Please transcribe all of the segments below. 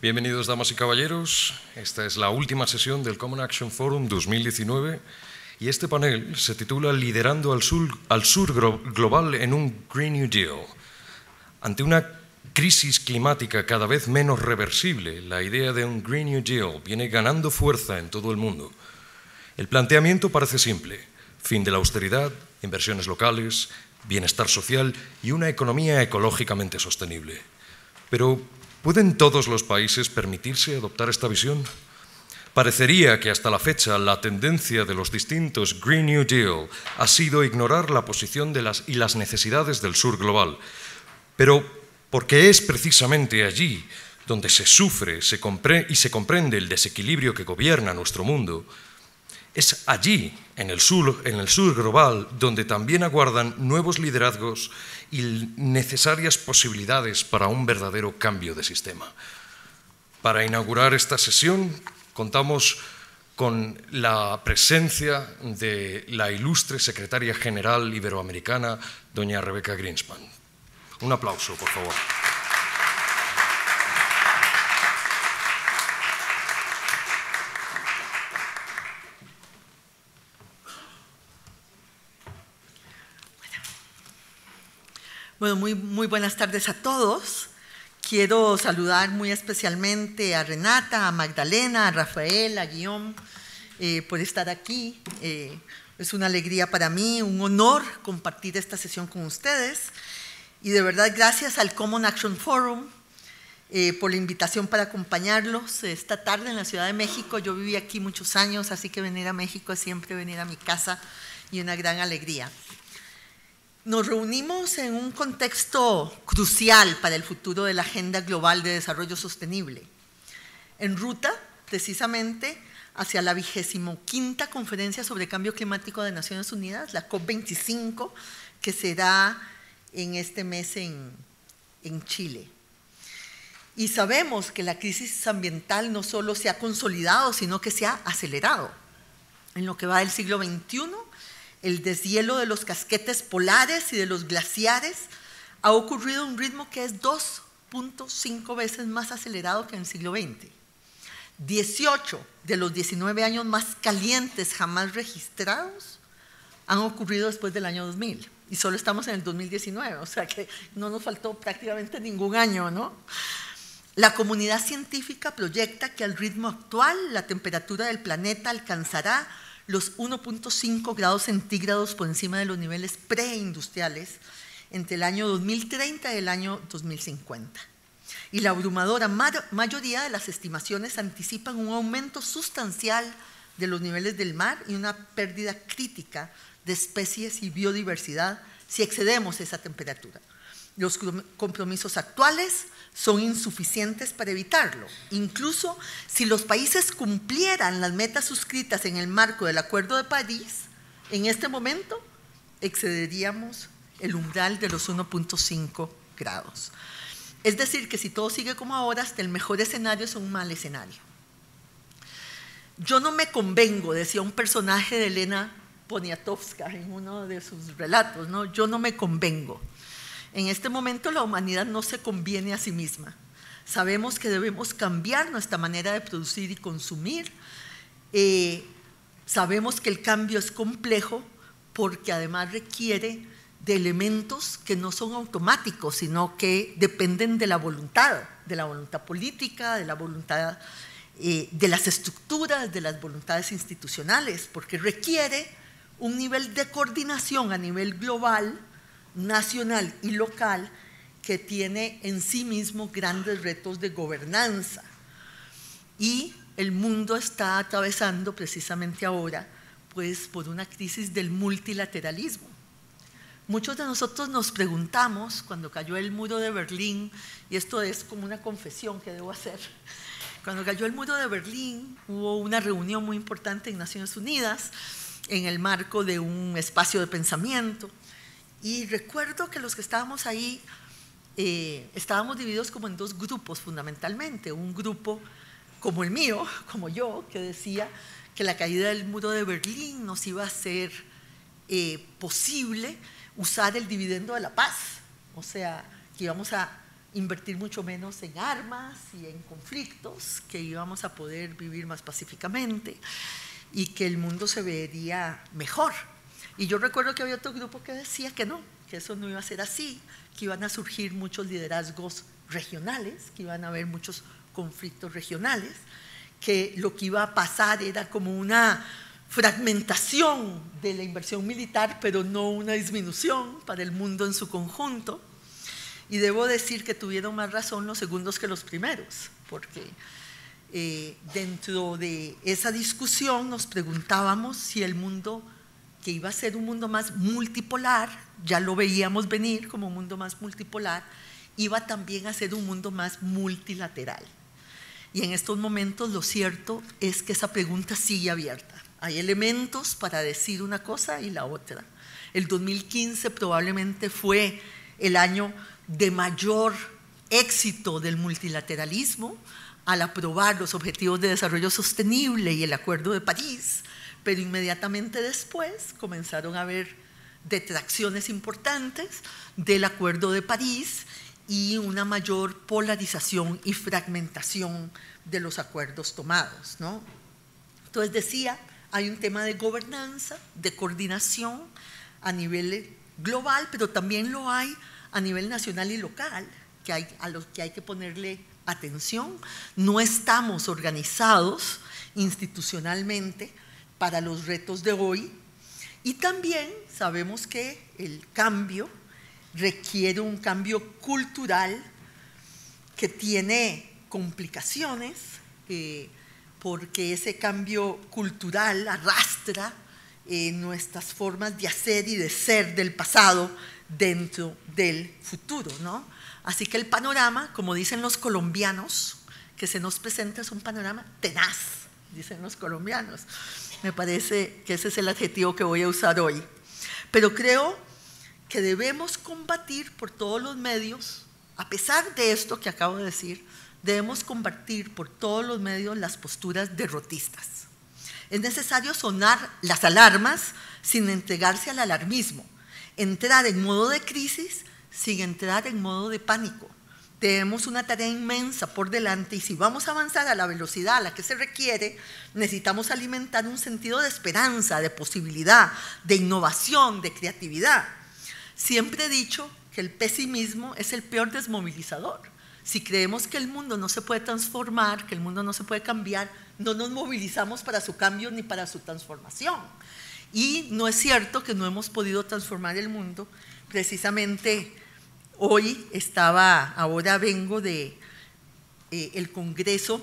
Bienvenidos, damas y caballeros. Esta es la última sesión del Common Action Forum 2019 y este panel se titula Liderando al Sur Global en un Green New Deal. Ante una crisis climática cada vez menos reversible, la idea de un Green New Deal viene ganando fuerza en todo el mundo. El planteamiento parece simple: fin de la austeridad, inversiones locales, bienestar social y una economía ecológicamente sostenible. Pero ¿pueden todos los países permitirse adoptar esta visión? Parecería que hasta la fecha la tendencia de los distintos Green New Deal ha sido ignorar la posición y las necesidades del sur global. Pero porque es precisamente allí donde se sufre y se comprende el desequilibrio que gobierna nuestro mundo, es allí, en el sur global, donde también aguardan nuevos liderazgos y necesarias posibilidades para un verdadero cambio de sistema. Para inaugurar esta sesión, contamos con la presencia de la ilustre secretaria general iberoamericana, doña Rebecca Greenspan. Un aplauso, por favor. Bueno, muy buenas tardes a todos. Quiero saludar muy especialmente a Renata, a Magdalena, a Rafael, a Guillaume, por estar aquí. Es una alegría para mí, un honor compartir esta sesión con ustedes. Y de verdad, gracias al Common Action Forum por la invitación para acompañarlos esta tarde en la Ciudad de México. Yo viví aquí muchos años, así que venir a México es siempre venir a mi casa y una gran alegría. Nos reunimos en un contexto crucial para el futuro de la Agenda Global de Desarrollo Sostenible, en ruta precisamente hacia la 25ª Conferencia sobre Cambio Climático de Naciones Unidas, la COP25, que será en este mes en Chile. Y sabemos que la crisis ambiental no solo se ha consolidado, sino que se ha acelerado. En lo que va del siglo XXI, el deshielo de los casquetes polares y de los glaciares ha ocurrido a un ritmo que es 2.5 veces más acelerado que en el siglo XX. 18 de los 19 años más calientes jamás registrados han ocurrido después del año 2000 y solo estamos en el 2019, o sea que no nos faltó prácticamente ningún año, ¿no? La comunidad científica proyecta que al ritmo actual la temperatura del planeta alcanzará los 1.5 grados centígrados por encima de los niveles preindustriales entre el año 2030 y el año 2050. Y la abrumadora mayoría de las estimaciones anticipan un aumento sustancial de los niveles del mar y una pérdida crítica de especies y biodiversidad si excedemos esa temperatura. Los compromisos actuales son insuficientes para evitarlo. Incluso si los países cumplieran las metas suscritas en el marco del Acuerdo de París, en este momento excederíamos el umbral de los 1.5 grados. Es decir, que si todo sigue como ahora, hasta el mejor escenario es un mal escenario. Yo no me convengo, decía un personaje de Elena Poniatowska en uno de sus relatos, ¿no? Yo no me convengo. En este momento la humanidad no se conviene a sí misma. Sabemos que debemos cambiar nuestra manera de producir y consumir. Sabemos que el cambio es complejo porque además requiere de elementos que no son automáticos, sino que dependen de la voluntad política, de la voluntad de las estructuras, de las voluntades institucionales, porque requiere un nivel de coordinación a nivel global, nacional y local, que tiene en sí mismo grandes retos de gobernanza. Y el mundo está atravesando precisamente ahora pues, por una crisis del multilateralismo. Muchos de nosotros nos preguntamos, cuando cayó el muro de Berlín, y esto es como una confesión que debo hacer, cuando cayó el muro de Berlín hubo una reunión muy importante en Naciones Unidas en el marco de un espacio de pensamiento. Y recuerdo que los que estábamos ahí estábamos divididos como en dos grupos fundamentalmente. Un grupo como el mío, como yo, que decía que la caída del muro de Berlín nos iba a hacer posible usar el dividendo de la paz. O sea, que íbamos a invertir mucho menos en armas y en conflictos, que íbamos a poder vivir más pacíficamente y que el mundo se vería mejor. Y yo recuerdo que había otro grupo que decía que no, que eso no iba a ser así, que iban a surgir muchos liderazgos regionales, que iban a haber muchos conflictos regionales, que lo que iba a pasar era como una fragmentación de la inversión militar, pero no una disminución para el mundo en su conjunto. Y debo decir que tuvieron más razón los segundos que los primeros, porque dentro de esa discusión nos preguntábamos si el mundo que iba a ser un mundo más multipolar, ya lo veíamos venir como un mundo más multipolar, iba también a ser un mundo más multilateral. Y en estos momentos lo cierto es que esa pregunta sigue abierta. Hay elementos para decir una cosa y la otra. El 2015 probablemente fue el año de mayor éxito del multilateralismo al aprobar los Objetivos de Desarrollo Sostenible y el Acuerdo de París, pero inmediatamente después comenzaron a haber detracciones importantes del Acuerdo de París y una mayor polarización y fragmentación de los acuerdos tomados, ¿no? Entonces decía, hay un tema de gobernanza, de coordinación a nivel global, pero también lo hay a nivel nacional y local, a los que hay que ponerle atención. No estamos organizados institucionalmente para los retos de hoy y también sabemos que el cambio requiere un cambio cultural que tiene complicaciones porque ese cambio cultural arrastra nuestras formas de hacer y de ser del pasado dentro del futuro, ¿no? Así que el panorama, como dicen los colombianos, que se nos presenta es un panorama tenaz, dicen los colombianos. Me parece que ese es el adjetivo que voy a usar hoy. Pero creo que debemos combatir por todos los medios, a pesar de esto que acabo de decir, debemos combatir por todos los medios las posturas derrotistas. Es necesario sonar las alarmas sin entregarse al alarmismo, entrar en modo de crisis sin entrar en modo de pánico. Tenemos una tarea inmensa por delante y si vamos a avanzar a la velocidad a la que se requiere, necesitamos alimentar un sentido de esperanza, de posibilidad, de innovación, de creatividad. Siempre he dicho que el pesimismo es el peor desmovilizador. Si creemos que el mundo no se puede transformar, que el mundo no se puede cambiar, no nos movilizamos para su cambio ni para su transformación. Y no es cierto que no hemos podido transformar el mundo. Precisamente hoy ahora vengo de el Congreso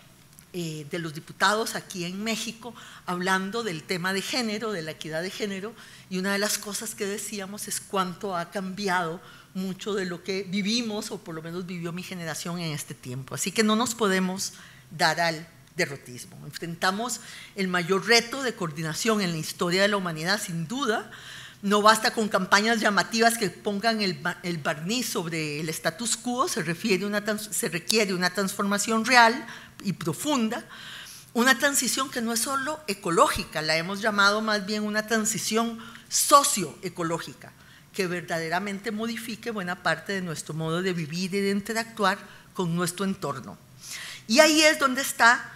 de los Diputados aquí en México, hablando del tema de género, de la equidad de género, y una de las cosas que decíamos es cuánto ha cambiado mucho de lo que vivimos, o por lo menos vivió mi generación en este tiempo. Así que no nos podemos dar al derrotismo. Enfrentamos el mayor reto de coordinación en la historia de la humanidad, sin duda. No basta con campañas llamativas que pongan el barniz sobre el status quo, se requiere una transformación real y profunda, una transición que no es solo ecológica, la hemos llamado más bien una transición socioecológica, que verdaderamente modifique buena parte de nuestro modo de vivir y de interactuar con nuestro entorno. Y ahí es donde está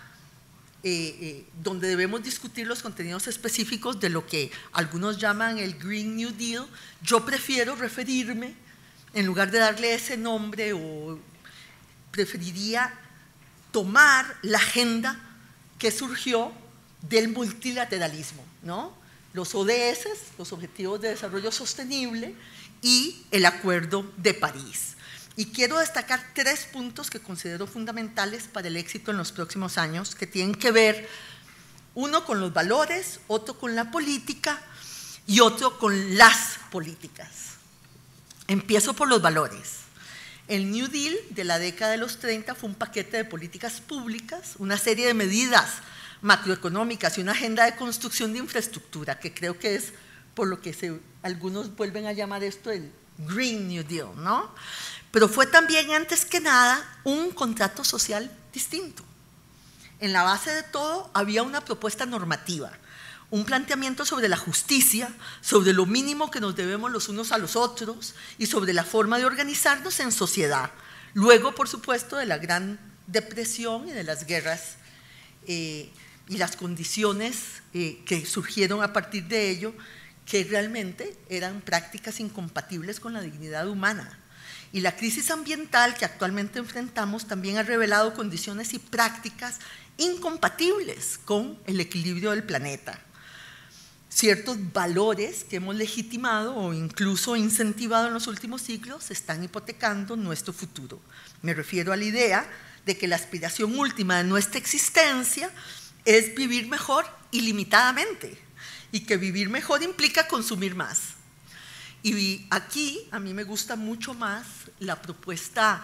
donde debemos discutir los contenidos específicos de lo que algunos llaman el Green New Deal. Yo prefiero referirme, en lugar de darle ese nombre, o preferiría tomar la agenda que surgió del multilateralismo, ¿no? Los ODS, los Objetivos de Desarrollo Sostenible, y el Acuerdo de París. Y quiero destacar 3 puntos que considero fundamentales para el éxito en los próximos años, que tienen que ver, uno con los valores, otro con la política y otro con las políticas. Empiezo por los valores. El New Deal de la década de los 30 fue un paquete de políticas públicas, una serie de medidas macroeconómicas y una agenda de construcción de infraestructura, que creo que es por lo que algunos vuelven a llamar esto el Green New Deal, ¿no? Pero fue también, antes que nada, un contrato social distinto. En la base de todo había una propuesta normativa, un planteamiento sobre la justicia, sobre lo mínimo que nos debemos los unos a los otros y sobre la forma de organizarnos en sociedad, Luego, por supuesto, de la Gran Depresión y de las guerras y las condiciones que surgieron a partir de ello, que realmente eran prácticas incompatibles con la dignidad humana. Y la crisis ambiental que actualmente enfrentamos también ha revelado condiciones y prácticas incompatibles con el equilibrio del planeta. Ciertos valores que hemos legitimado o incluso incentivado en los últimos siglos están hipotecando nuestro futuro. Me refiero a la idea de que la aspiración última de nuestra existencia es vivir mejor ilimitadamente y que vivir mejor implica consumir más. Y aquí a mí me gusta mucho más la propuesta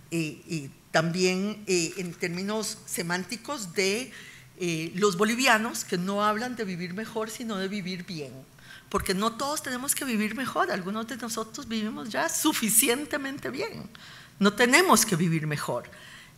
también en términos semánticos de los bolivianos, que no hablan de vivir mejor sino de vivir bien, porque no todos tenemos que vivir mejor, algunos de nosotros vivimos ya suficientemente bien, no tenemos que vivir mejor.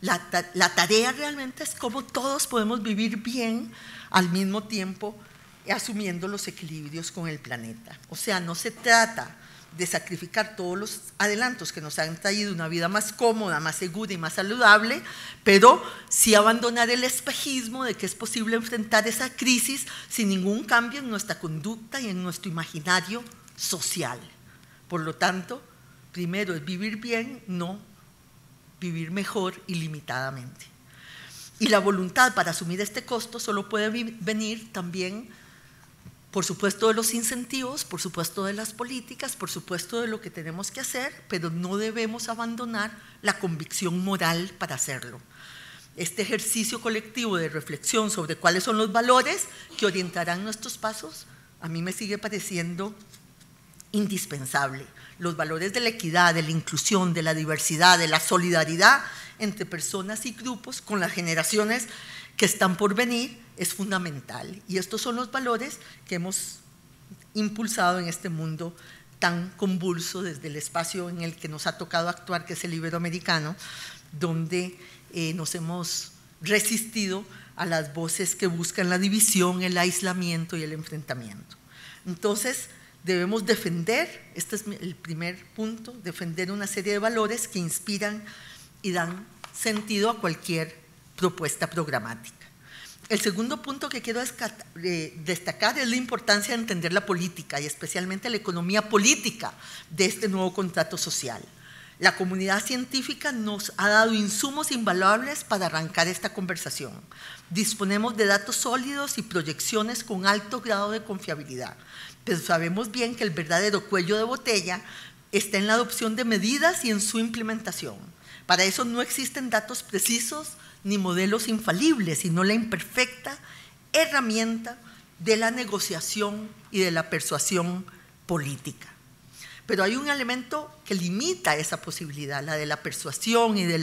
La tarea realmente es cómo todos podemos vivir bien al mismo tiempo asumiendo los equilibrios con el planeta. O sea, no se trata de sacrificar todos los adelantos que nos han traído una vida más cómoda, más segura y más saludable, pero sí abandonar el espejismo de que es posible enfrentar esa crisis sin ningún cambio en nuestra conducta y en nuestro imaginario social. Por lo tanto, primero es vivir bien, no vivir mejor ilimitadamente. Y la voluntad para asumir este costo solo puede venir también, por supuesto, de los incentivos, por supuesto de las políticas, por supuesto de lo que tenemos que hacer, pero no debemos abandonar la convicción moral para hacerlo. Este ejercicio colectivo de reflexión sobre cuáles son los valores que orientarán nuestros pasos, a mí me sigue pareciendo indispensable. Los valores de la equidad, de la inclusión, de la diversidad, de la solidaridad entre personas y grupos con las generaciones que están por venir es fundamental. Y estos son los valores que hemos impulsado en este mundo tan convulso desde el espacio en el que nos ha tocado actuar, que es el iberoamericano, donde nos hemos resistido a las voces que buscan la división, el aislamiento y el enfrentamiento. Entonces, debemos defender, este es el primer punto, defender una serie de valores que inspiran y dan sentido a cualquier propuesta programática. El segundo punto que quiero destacar es la importancia de entender la política y especialmente la economía política de este nuevo contrato social. La comunidad científica nos ha dado insumos invaluables para arrancar esta conversación. Disponemos de datos sólidos y proyecciones con alto grado de confiabilidad, pero sabemos bien que el verdadero cuello de botella está en la adopción de medidas y en su implementación. Para eso no existen datos precisos ni modelos infalibles, sino la imperfecta herramienta de la negociación y de la persuasión política. Pero hay un elemento que limita esa posibilidad, la de la persuasión y de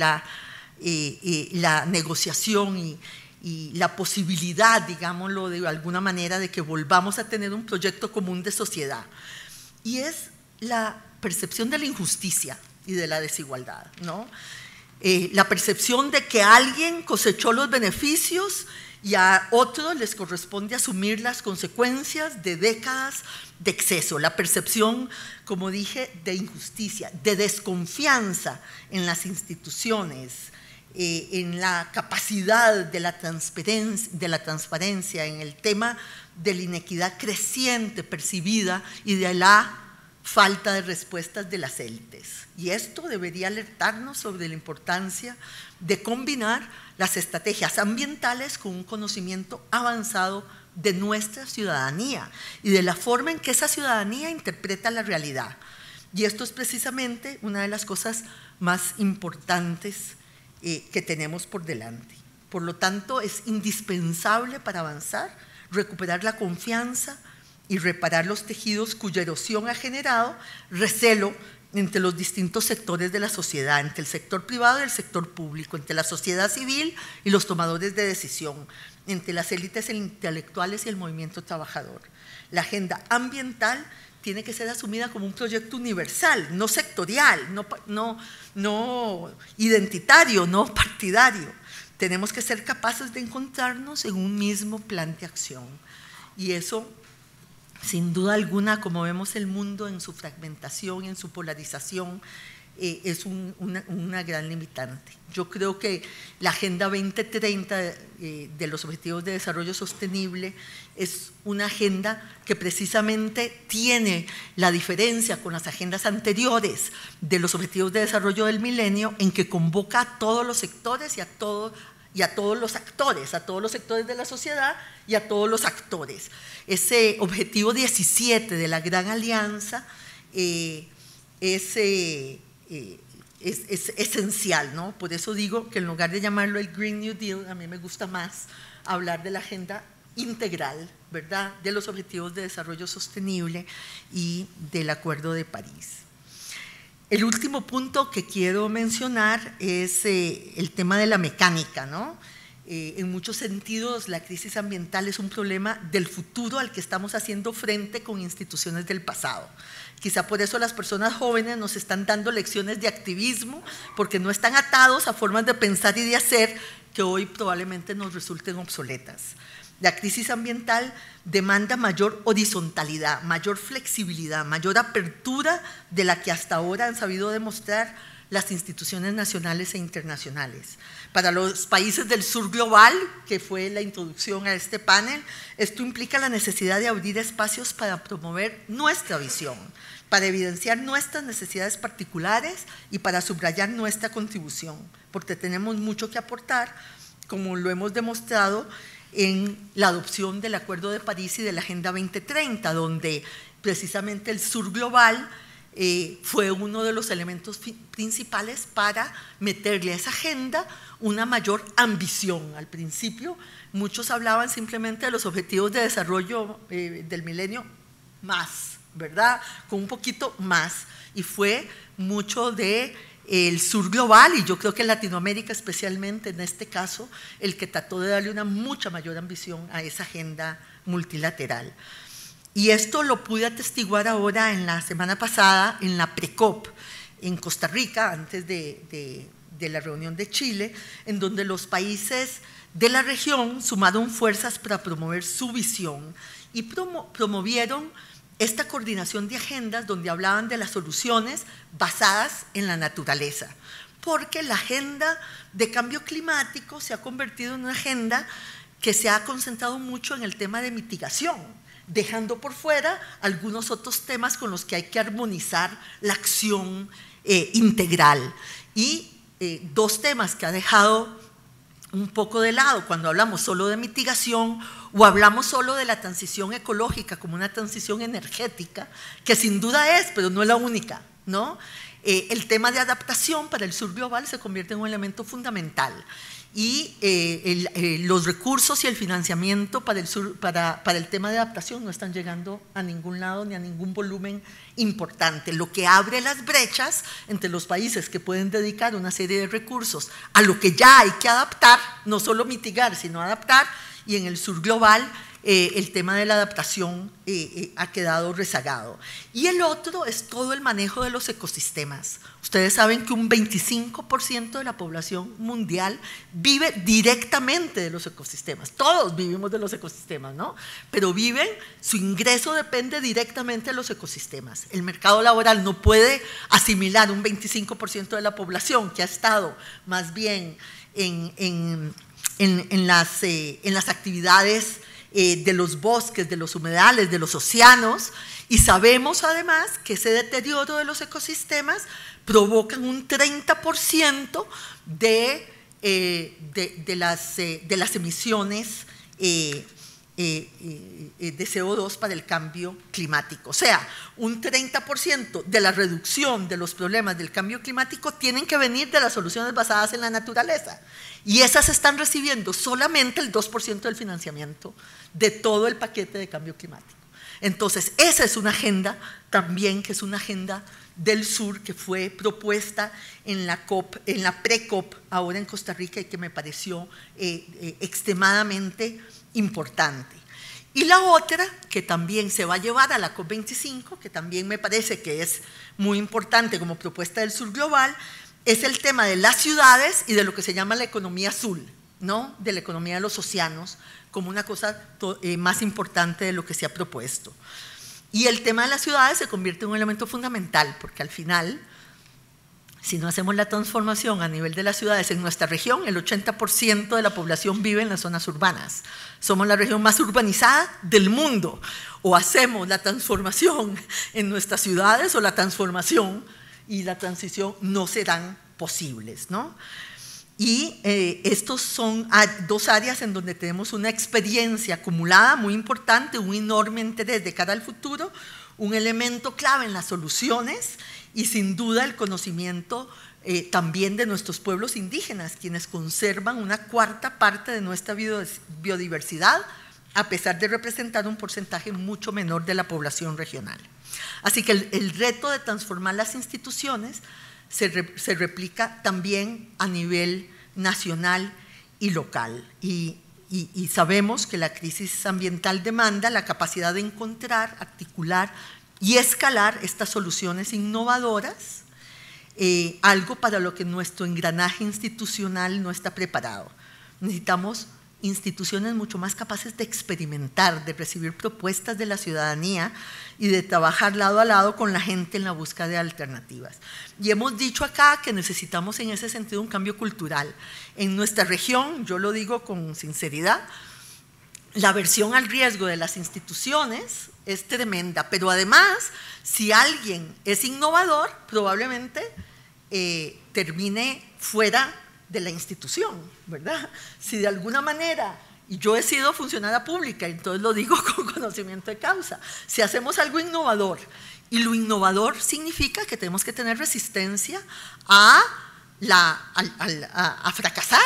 la negociación y la posibilidad, digámoslo de alguna manera, de que volvamos a tener un proyecto común de sociedad. Y es la percepción de la injusticia y de la desigualdad, ¿no? La percepción de que alguien cosechó los beneficios y a otros les corresponde asumir las consecuencias de décadas de exceso. La percepción, como dije, de injusticia, de desconfianza en las instituciones, en la capacidad de la transparencia, en el tema de la inequidad creciente percibida y de la falta de respuestas de las élites. Y esto debería alertarnos sobre la importancia de combinar las estrategias ambientales con un conocimiento avanzado de nuestra ciudadanía y de la forma en que esa ciudadanía interpreta la realidad. Y esto es precisamente una de las cosas más importantes que tenemos por delante. Por lo tanto, es indispensable para avanzar, recuperar la confianza y reparar los tejidos cuya erosión ha generado recelo entre los distintos sectores de la sociedad, entre el sector privado y el sector público, entre la sociedad civil y los tomadores de decisión, entre las élites intelectuales y el movimiento trabajador. La agenda ambiental tiene que ser asumida como un proyecto universal, no sectorial, no identitario, no partidario. Tenemos que ser capaces de encontrarnos en un mismo plan de acción. Y eso, sin duda alguna, como vemos el mundo en su fragmentación, en su polarización, es una gran limitante. Yo creo que la Agenda 2030 de los Objetivos de Desarrollo Sostenible es una agenda que precisamente tiene la diferencia con las agendas anteriores de los Objetivos de Desarrollo del Milenio, en que convoca a todos los sectores y a todos los actores, a todos los sectores de la sociedad y a todos los actores. Ese objetivo 17 de la Gran Alianza es esencial, ¿no? Por eso digo que en lugar de llamarlo el Green New Deal, a mí me gusta más hablar de la agenda integral, ¿verdad?, de los Objetivos de Desarrollo Sostenible y del Acuerdo de París. El último punto que quiero mencionar es el tema de la mecánica, ¿no? En muchos sentidos, la crisis ambiental es un problema del futuro al que estamos haciendo frente con instituciones del pasado. Quizá por eso las personas jóvenes nos están dando lecciones de activismo, porque no están atados a formas de pensar y de hacer que hoy probablemente nos resulten obsoletas. La crisis ambiental demanda mayor horizontalidad, mayor flexibilidad, mayor apertura de la que hasta ahora han sabido demostrar las instituciones nacionales e internacionales. Para los países del sur global, que fue la introducción a este panel, esto implica la necesidad de abrir espacios para promover nuestra visión, para evidenciar nuestras necesidades particulares y para subrayar nuestra contribución, porque tenemos mucho que aportar, como lo hemos demostrado en la adopción del Acuerdo de París y de la Agenda 2030, donde precisamente el sur global fue uno de los elementos principales para meterle a esa agenda una mayor ambición. Al principio muchos hablaban simplemente de los objetivos de desarrollo del milenio más, ¿verdad?, con un poquito más, y fue mucho de el sur global, y yo creo que Latinoamérica especialmente en este caso, el que trató de darle una mucha mayor ambición a esa agenda multilateral. Y esto lo pude atestiguar ahora en la semana pasada en la PRECOP en Costa Rica, antes de la reunión de Chile, en donde los países de la región sumaron fuerzas para promover su visión y promovieron esta coordinación de agendas donde hablaban de las soluciones basadas en la naturaleza, porque la agenda de cambio climático se ha convertido en una agenda que se ha concentrado mucho en el tema de mitigación, dejando por fuera algunos otros temas con los que hay que armonizar la acción integral. Y dos temas que ha dejado un poco de lado cuando hablamos solo de mitigación o hablamos solo de la transición ecológica como una transición energética, que sin duda es, pero no es la única, ¿no? El tema de adaptación para el sur global se convierte en un elemento fundamental y los recursos y el financiamiento para el tema de adaptación no están llegando a ningún lado ni a ningún volumen importante, lo que abre las brechas entre los países que pueden dedicar una serie de recursos a lo que ya hay que adaptar, no solo mitigar, sino adaptar, y en el sur global el tema de la adaptación ha quedado rezagado. Y el otro es todo el manejo de los ecosistemas. Ustedes saben que un 25% de la población mundial vive directamente de los ecosistemas. Todos vivimos de los ecosistemas, ¿no? Pero su ingreso depende directamente de los ecosistemas. El mercado laboral no puede asimilar un 25% de la población que ha estado más bien en las actividades de los bosques, de los humedales, de los océanos, y sabemos además que ese deterioro de los ecosistemas provocan un 30% de las emisiones de CO2 para el cambio climático. O sea, un 30% de la reducción de los problemas del cambio climático tienen que venir de las soluciones basadas en la naturaleza. Y esas están recibiendo solamente el 2% del financiamiento de todo el paquete de cambio climático. Entonces, esa es una agenda también, que es una agenda del sur que fue propuesta en la pre-COP ahora en Costa Rica y que me pareció extremadamente importante. Y la otra, que también se va a llevar a la COP25, que también me parece que es muy importante como propuesta del sur global, es el tema de las ciudades y de lo que se llama la economía azul, ¿no?, de la economía de los océanos, como una cosa más importante de lo que se ha propuesto. Y el tema de las ciudades se convierte en un elemento fundamental, porque al final Si no hacemos la transformación a nivel de las ciudades, en nuestra región el 80% de la población vive en las zonas urbanas. Somos la región más urbanizada del mundo. O hacemos la transformación en nuestras ciudades o la transformación y la transición no serán posibles, ¿no? Y estos son dos áreas en donde tenemos una experiencia acumulada muy importante, un enorme interés de cara al futuro, un elemento clave en las soluciones y sin duda el conocimiento también de nuestros pueblos indígenas, quienes conservan una cuarta parte de nuestra biodiversidad, a pesar de representar un porcentaje mucho menor de la población regional. Así que el reto de transformar las instituciones se replica también a nivel nacional y local. Y sabemos que la crisis ambiental demanda la capacidad de encontrar, articular y escalar estas soluciones innovadoras, algo para lo que nuestro engranaje institucional no está preparado. Necesitamos instituciones mucho más capaces de experimentar, de recibir propuestas de la ciudadanía y de trabajar lado a lado con la gente en la búsqueda de alternativas. Y hemos dicho acá que necesitamos en ese sentido un cambio cultural. En nuestra región, yo lo digo con sinceridad, la aversión al riesgo de las instituciones es tremenda, pero además, si alguien es innovador, probablemente termine fuera de la institución, ¿verdad? Si de alguna manera, y yo he sido funcionaria pública, entonces lo digo con conocimiento de causa, si hacemos algo innovador, y lo innovador significa que tenemos que tener resistencia a fracasar.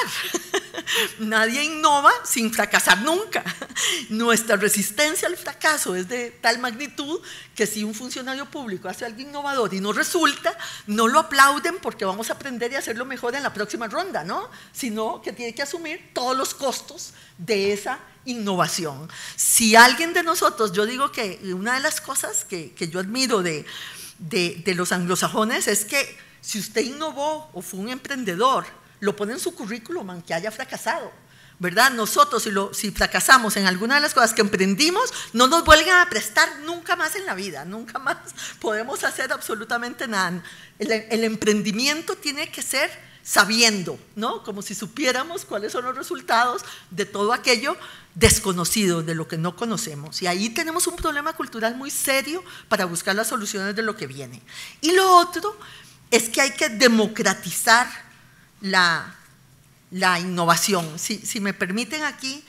Nadie innova sin fracasar nunca. Nuestra resistencia al fracaso es de tal magnitud que si un funcionario público hace algo innovador y no resulta, no lo aplauden porque vamos a aprender y hacerlo mejor en la próxima ronda, ¿no? Sino que tiene que asumir todos los costos de esa innovación. Si alguien de nosotros, yo digo que una de las cosas que yo admiro de los anglosajones es que si usted innovó o fue un emprendedor, lo pone en su currículum aunque haya fracasado, ¿verdad? Nosotros si fracasamos en alguna de las cosas que emprendimos, no nos vuelven a prestar nunca más en la vida, nunca más podemos hacer absolutamente nada. El emprendimiento tiene que ser sabiendo, ¿no? Como si supiéramos cuáles son los resultados de todo aquello desconocido, de lo que no conocemos. Y ahí tenemos un problema cultural muy serio para buscar las soluciones de lo que viene. Y lo otro es que hay que democratizar la innovación. Si me permiten aquí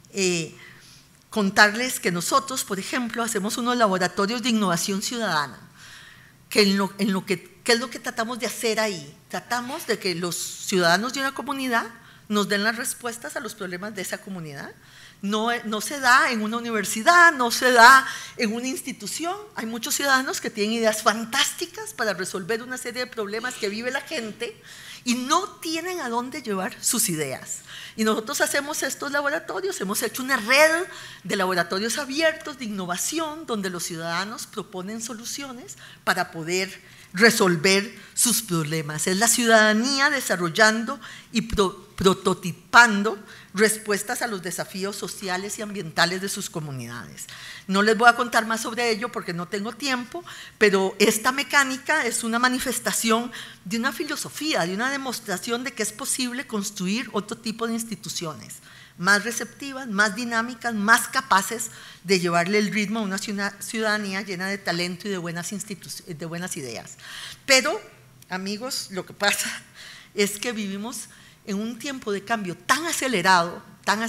contarles que nosotros, por ejemplo, hacemos unos laboratorios de innovación ciudadana, ¿qué es lo que tratamos de hacer ahí? Tratamos de que los ciudadanos de una comunidad nos den las respuestas a los problemas de esa comunidad. No se da en una universidad, no se da en una institución. Hay muchos ciudadanos que tienen ideas fantásticas para resolver una serie de problemas que vive la gente y no tienen a dónde llevar sus ideas. Y nosotros hacemos estos laboratorios, hemos hecho una red de laboratorios abiertos de innovación donde los ciudadanos proponen soluciones para poder resolver sus problemas. Es la ciudadanía desarrollando y prototipando respuestas a los desafíos sociales y ambientales de sus comunidades. No les voy a contar más sobre ello porque no tengo tiempo, pero esta mecánica es una manifestación de una filosofía, de una demostración de que es posible construir otro tipo de instituciones, más receptivas, más dinámicas, más capaces de llevarle el ritmo a una ciudadanía llena de talento y de buenas ideas. Pero, amigos, lo que pasa es que vivimos en un tiempo de cambio tan acelerado,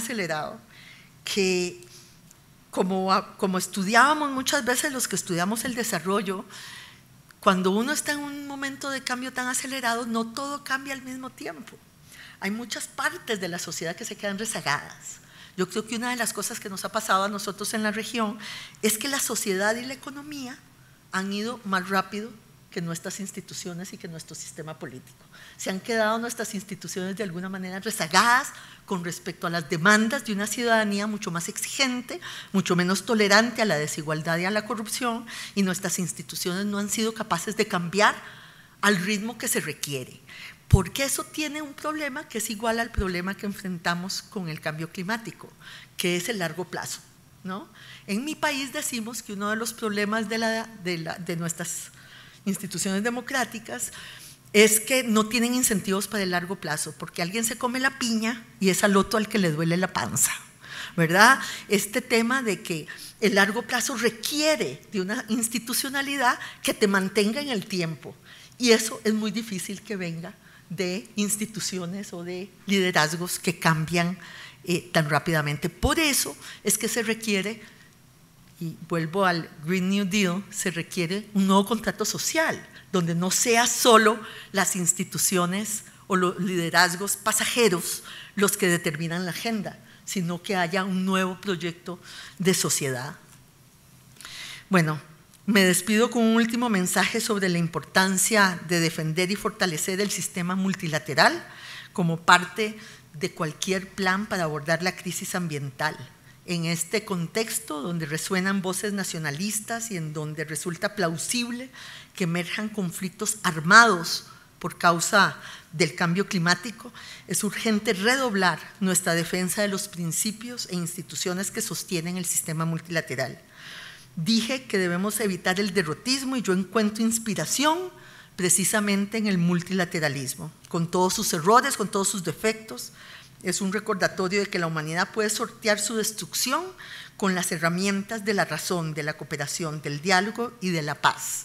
que como estudiábamos muchas veces los que estudiamos el desarrollo, cuando uno está en un momento de cambio tan acelerado, no todo cambia al mismo tiempo. Hay muchas partes de la sociedad que se quedan rezagadas. Yo creo que una de las cosas que nos ha pasado a nosotros en la región es que la sociedad y la economía han ido más rápido que nuestras instituciones y que nuestro sistema político. Se han quedado nuestras instituciones de alguna manera rezagadas con respecto a las demandas de una ciudadanía mucho más exigente, mucho menos tolerante a la desigualdad y a la corrupción, y nuestras instituciones no han sido capaces de cambiar al ritmo que se requiere. Porque eso tiene un problema que es igual al problema que enfrentamos con el cambio climático, que es el largo plazo, ¿no? En mi país decimos que uno de los problemas de nuestras instituciones democráticas es que no tienen incentivos para el largo plazo, porque alguien se come la piña y es al otro al que le duele la panza, ¿verdad? Este tema de que el largo plazo requiere de una institucionalidad que te mantenga en el tiempo, y eso es muy difícil que venga de instituciones o de liderazgos que cambian tan rápidamente. Por eso es que se requiere, y vuelvo al Green New Deal, se requiere un nuevo contrato social, donde no sea solo las instituciones o los liderazgos pasajeros los que determinan la agenda, sino que haya un nuevo proyecto de sociedad. Bueno, me despido con un último mensaje sobre la importancia de defender y fortalecer el sistema multilateral como parte de cualquier plan para abordar la crisis ambiental. En este contexto donde resuenan voces nacionalistas y en donde resulta plausible que emerjan conflictos armados por causa del cambio climático, es urgente redoblar nuestra defensa de los principios e instituciones que sostienen el sistema multilateral. Dije que debemos evitar el derrotismo y yo encuentro inspiración precisamente en el multilateralismo, con todos sus errores, con todos sus defectos. Es un recordatorio de que la humanidad puede sortear su destrucción con las herramientas de la razón, de la cooperación, del diálogo y de la paz.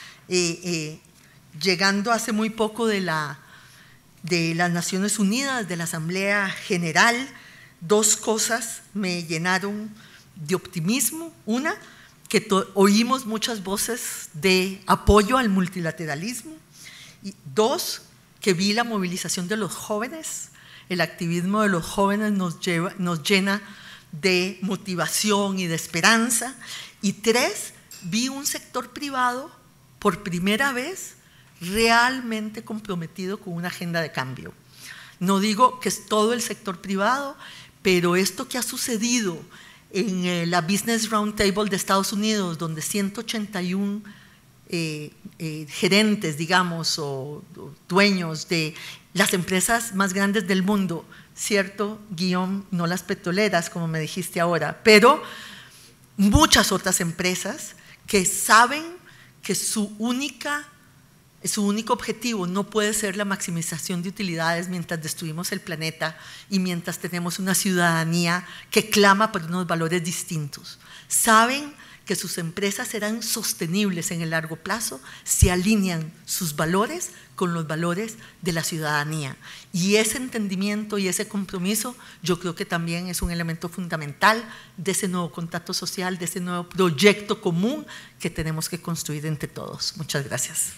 Llegando hace muy poco de las Naciones Unidas, de la Asamblea General, dos cosas me llenaron de optimismo. Una, que oímos muchas voces de apoyo al multilateralismo. Y dos, que vi la movilización de los jóvenes. El activismo de los jóvenes nos llena de motivación y de esperanza. Y tres, vi un sector privado por primera vez realmente comprometido con una agenda de cambio. No digo que es todo el sector privado, pero esto que ha sucedido en la Business Roundtable de Estados Unidos, donde 181 gerentes, digamos, o dueños de las empresas más grandes del mundo, cierto, Guillaume, no las petroleras, como me dijiste ahora, pero muchas otras empresas que saben que su único objetivo no puede ser la maximización de utilidades mientras destruimos el planeta y mientras tenemos una ciudadanía que clama por unos valores distintos. Saben que sus empresas serán sostenibles en el largo plazo si alinean sus valores con los valores de la ciudadanía. Y ese entendimiento y ese compromiso yo creo que también es un elemento fundamental de ese nuevo contrato social, de ese nuevo proyecto común que tenemos que construir entre todos. Muchas gracias.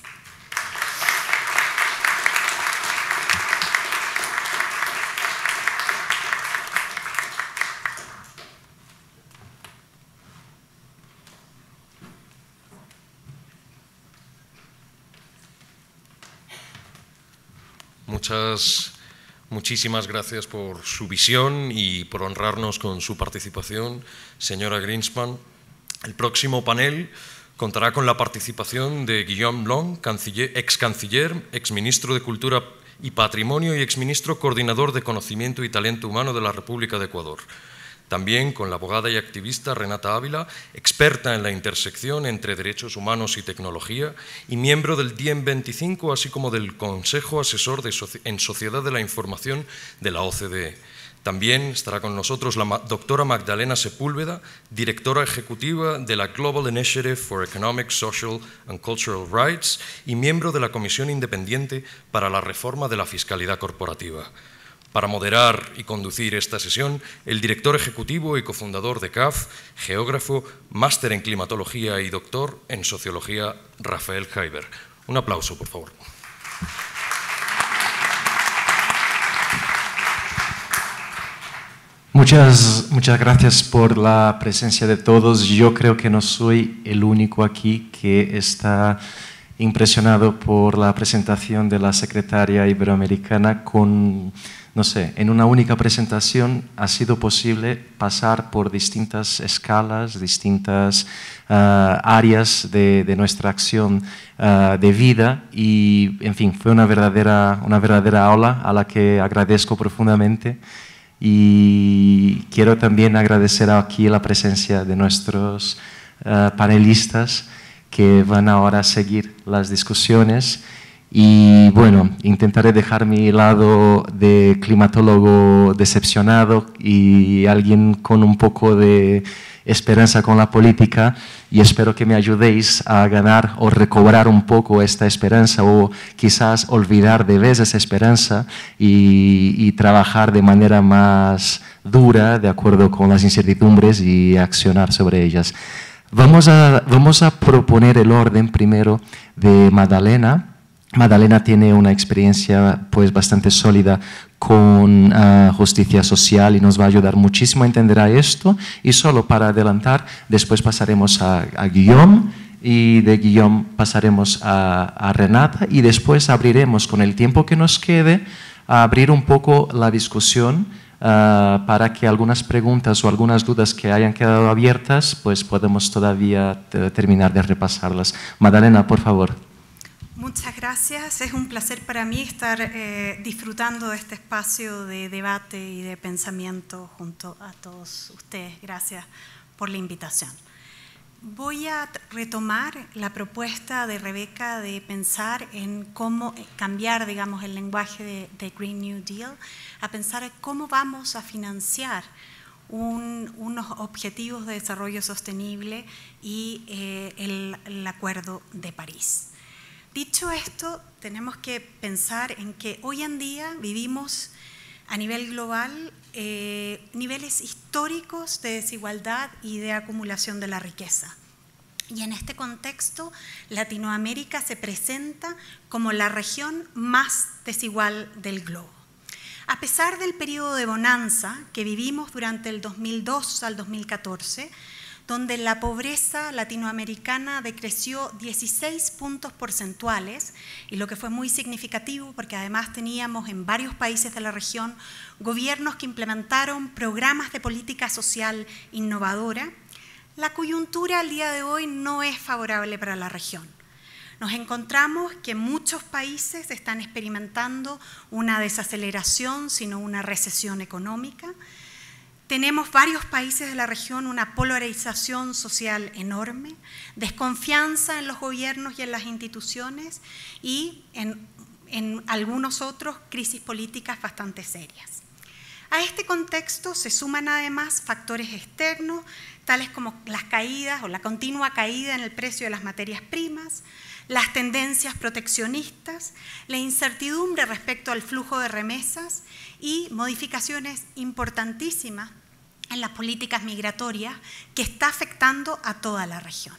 Muchísimas gracias por su visión y por honrarnos con su participación, señora Greenspan. El próximo panel contará con la participación de Guillaume Blanc, ex canciller, ex ministro de Cultura y Patrimonio y ex ministro coordinador de Conocimiento y Talento Humano de la República de Ecuador. También con la abogada y activista Renata Ávila, experta en la intersección entre derechos humanos y tecnología y miembro del DIEM 25, así como del Consejo Asesor en Sociedad de la Información de la OCDE. También estará con nosotros la doctora Magdalena Sepúlveda, directora ejecutiva de la Global Initiative for Economic, Social and Cultural Rights y miembro de la Comisión Independiente para la Reforma de la Fiscalidad Corporativa. Para moderar y conducir esta sesión, el director ejecutivo y cofundador de CAF, geógrafo, máster en climatología y doctor en sociología, Rafael Heiber. Un aplauso, por favor. Muchas gracias por la presencia de todos. Yo creo que no soy el único aquí que está impresionado por la presentación de la secretaria iberoamericana con, no sé, en una única presentación ha sido posible pasar por distintas escalas, distintas áreas de nuestra acción de vida y, en fin, fue una verdadera aula a la que agradezco profundamente y quiero también agradecer aquí la presencia de nuestros panelistas que van ahora a seguir las discusiones Y bueno, intentaré dejar mi lado de climatólogo decepcionado y alguien con un poco de esperanza con la política, y espero que me ayudéis a ganar o recobrar un poco esta esperanza, o quizás olvidar de vez esa esperanza y trabajar de manera más dura de acuerdo con las incertidumbres y accionar sobre ellas. Vamos a proponer el orden primero de Magdalena. Magdalena tiene una experiencia pues bastante sólida con justicia social y nos va a ayudar muchísimo a entender a esto. Y solo para adelantar, después pasaremos a Guillaume, y de Guillaume pasaremos a Renata, y después abriremos, con el tiempo que nos quede, a abrir un poco la discusión para que algunas preguntas o algunas dudas que hayan quedado abiertas pues podemos todavía terminar de repasarlas. Magdalena, por favor. Muchas gracias. Es un placer para mí estar disfrutando de este espacio de debate y de pensamiento junto a todos ustedes. Gracias por la invitación. Voy a retomar la propuesta de Rebeca de pensar en cómo cambiar, digamos, el lenguaje de Green New Deal, a pensar en cómo vamos a financiar unos objetivos de desarrollo sostenible y el Acuerdo de París. Dicho esto, tenemos que pensar en que hoy en día vivimos a nivel global niveles históricos de desigualdad y de acumulación de la riqueza. Y en este contexto, Latinoamérica se presenta como la región más desigual del globo. A pesar del periodo de bonanza que vivimos durante el 2002 al 2014, donde la pobreza latinoamericana decreció 16 puntos porcentuales, y lo que fue muy significativo porque además teníamos en varios países de la región gobiernos que implementaron programas de política social innovadora, la coyuntura al día de hoy no es favorable para la región. Nos encontramos que muchos países están experimentando una desaceleración, sino una recesión económica. Tenemos varios países de la región una polarización social enorme, desconfianza en los gobiernos y en las instituciones, y en algunos otros crisis políticas bastante serias. A este contexto se suman además factores externos, tales como las caídas o la continua caída en el precio de las materias primas, las tendencias proteccionistas, la incertidumbre respecto al flujo de remesas y modificaciones importantísimas en las políticas migratorias que está afectando a toda la región.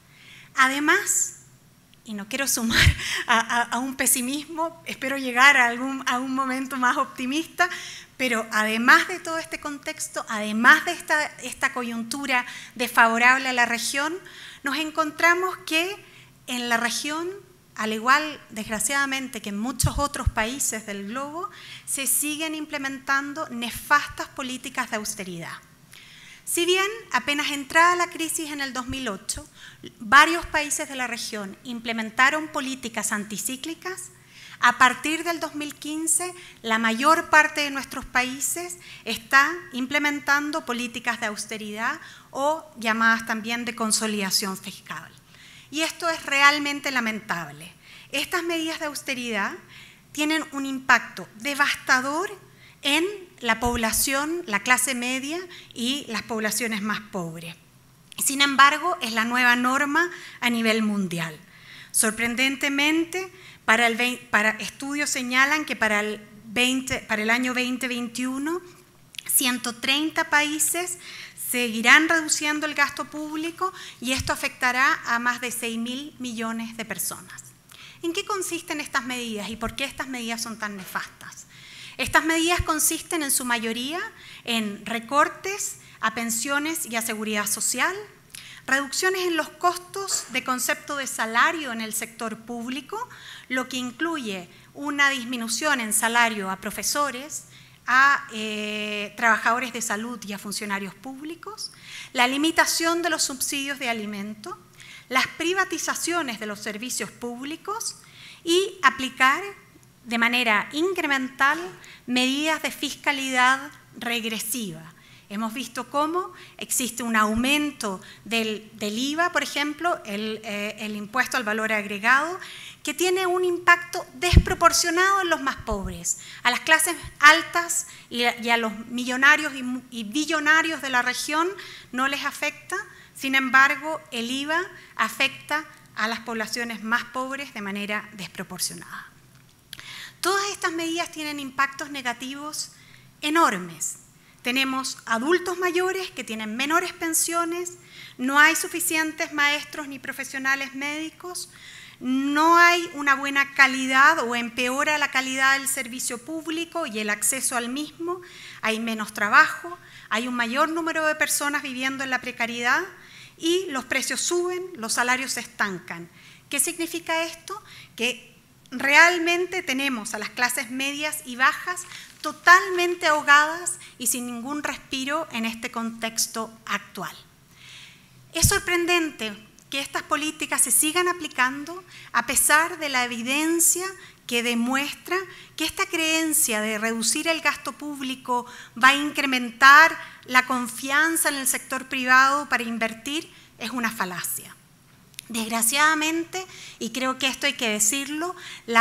Además, y no quiero sumar a un pesimismo, espero llegar a un momento más optimista, pero además de todo este contexto, además de esta coyuntura desfavorable a la región, nos encontramos que en la región, al igual, desgraciadamente, que en muchos otros países del globo, se siguen implementando nefastas políticas de austeridad. Si bien, apenas entrada la crisis en el 2008, varios países de la región implementaron políticas anticíclicas, a partir del 2015, la mayor parte de nuestros países está implementando políticas de austeridad o llamadas también de consolidación fiscal. Y esto es realmente lamentable. Estas medidas de austeridad tienen un impacto devastador en la población, la clase media y las poblaciones más pobres. Sin embargo, es la nueva norma a nivel mundial. Sorprendentemente, estudios señalan que para el año 2021, 130 países seguirán reduciendo el gasto público, y esto afectará a más de 6.000 millones de personas. ¿En qué consisten estas medidas y por qué estas medidas son tan nefastas? Estas medidas consisten en su mayoría en recortes a pensiones y a seguridad social, reducciones en los costos de concepto de salario en el sector público, lo que incluye una disminución en salario a profesores, a trabajadores de salud y a funcionarios públicos, la limitación de los subsidios de alimento, las privatizaciones de los servicios públicos y aplicar de manera incremental medidas de fiscalidad regresiva. Hemos visto cómo existe un aumento del IVA, por ejemplo, el impuesto al valor agregado, que tiene un impacto desproporcionado en los más pobres. A las clases altas y a los millonarios y billonarios de la región no les afecta, sin embargo, el IVA afecta a las poblaciones más pobres de manera desproporcionada. Todas estas medidas tienen impactos negativos enormes. Tenemos adultos mayores que tienen menores pensiones, no hay suficientes maestros ni profesionales médicos, no hay una buena calidad o empeora la calidad del servicio público y el acceso al mismo, hay menos trabajo, hay un mayor número de personas viviendo en la precariedad y los precios suben, los salarios se estancan. ¿Qué significa esto? Que realmente tenemos a las clases medias y bajas totalmente ahogadas y sin ningún respiro en este contexto actual. Es sorprendente que estas políticas se sigan aplicando a pesar de la evidencia que demuestra que esta creencia de reducir el gasto público va a incrementar la confianza en el sector privado para invertir es una falacia. Desgraciadamente, y creo que esto hay que decirlo,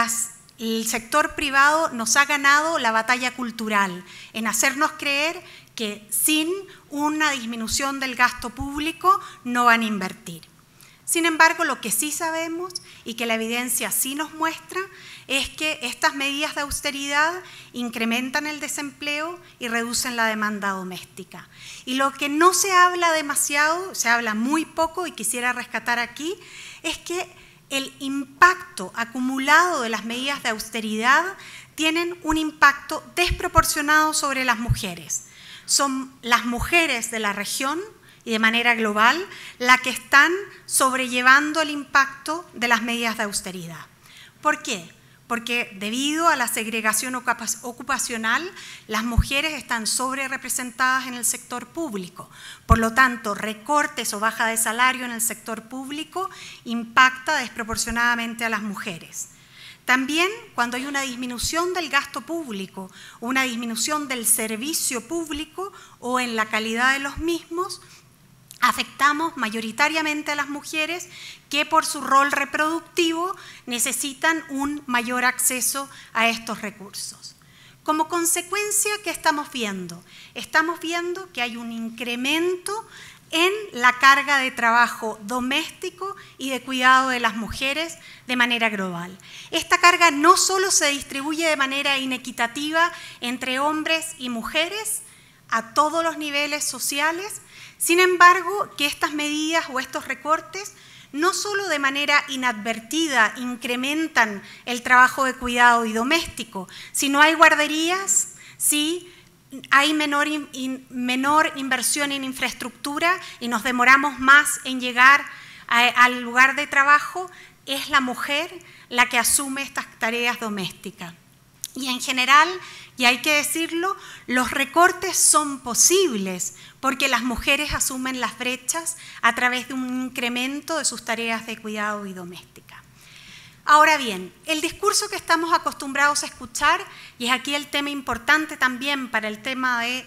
el sector privado nos ha ganado la batalla cultural en hacernos creer que sin una disminución del gasto público no van a invertir. Sin embargo, lo que sí sabemos y que la evidencia sí nos muestra es que estas medidas de austeridad incrementan el desempleo y reducen la demanda doméstica. Y lo que no se habla demasiado, se habla muy poco y quisiera rescatar aquí, es que el impacto acumulado de las medidas de austeridad tienen un impacto desproporcionado sobre las mujeres. Son las mujeres de la región y de manera global las que están sobrellevando el impacto de las medidas de austeridad. ¿Por qué? Porque debido a la segregación ocupacional, las mujeres están sobrerepresentadas en el sector público. Por lo tanto, recortes o baja de salario en el sector público impacta desproporcionadamente a las mujeres. También cuando hay una disminución del gasto público, una disminución del servicio público o en la calidad de los mismos, afectamos mayoritariamente a las mujeres que por su rol reproductivo necesitan un mayor acceso a estos recursos. Como consecuencia, ¿qué estamos viendo? Estamos viendo que hay un incremento en la carga de trabajo doméstico y de cuidado de las mujeres de manera global. Esta carga no solo se distribuye de manera inequitativa entre hombres y mujeres a todos los niveles sociales, sin embargo, que estas medidas o estos recortes no solo de manera inadvertida incrementan el trabajo de cuidado y doméstico, si no hay guarderías, si hay menor inversión en infraestructura y nos demoramos más en llegar al lugar de trabajo, es la mujer la que asume estas tareas domésticas. Y en general, y hay que decirlo, los recortes son posibles porque las mujeres asumen las brechas a través de un incremento de sus tareas de cuidado y doméstica. Ahora bien, el discurso que estamos acostumbrados a escuchar, y es aquí el tema importante también para el tema de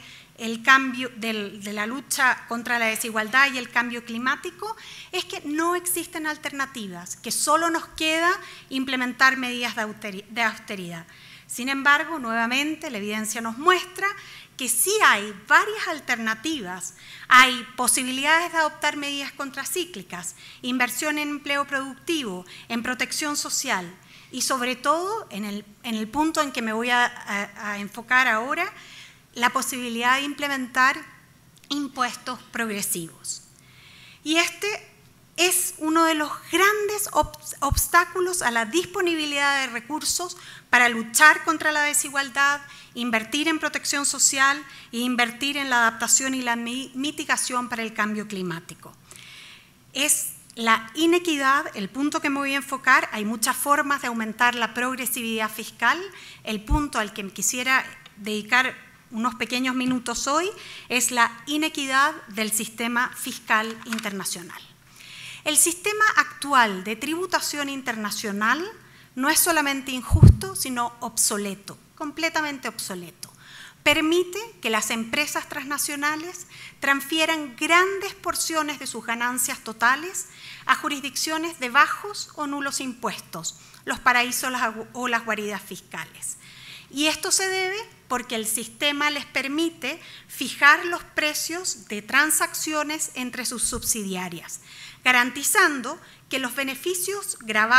la lucha contra la desigualdad y el cambio climático, es que no existen alternativas, que solo nos queda implementar medidas de austeridad. Sin embargo, nuevamente, la evidencia nos muestra que sí hay varias alternativas. Hay posibilidades de adoptar medidas contracíclicas, inversión en empleo productivo, en protección social y sobre todo, en el punto en que me voy a enfocar ahora, la posibilidad de implementar impuestos progresivos. Y este es uno de los grandes obstáculos a la disponibilidad de recursos para luchar contra la desigualdad, invertir en protección social e invertir en la adaptación y la mitigación para el cambio climático. Es la inequidad, el punto que me voy a enfocar. Hay muchas formas de aumentar la progresividad fiscal. El punto al que me quisiera dedicar unos pequeños minutos hoy es la inequidad del sistema fiscal internacional. El sistema actual de tributación internacional no es solamente injusto, sino obsoleto, completamente obsoleto. permite que las empresas transnacionales transfieran grandes porciones de sus ganancias totales a jurisdicciones de bajos o nulos impuestos, los paraísos o las guaridas fiscales. Y esto se debe porque el sistema les permite fijar los precios de transacciones entre sus subsidiarias, garantizando que los beneficios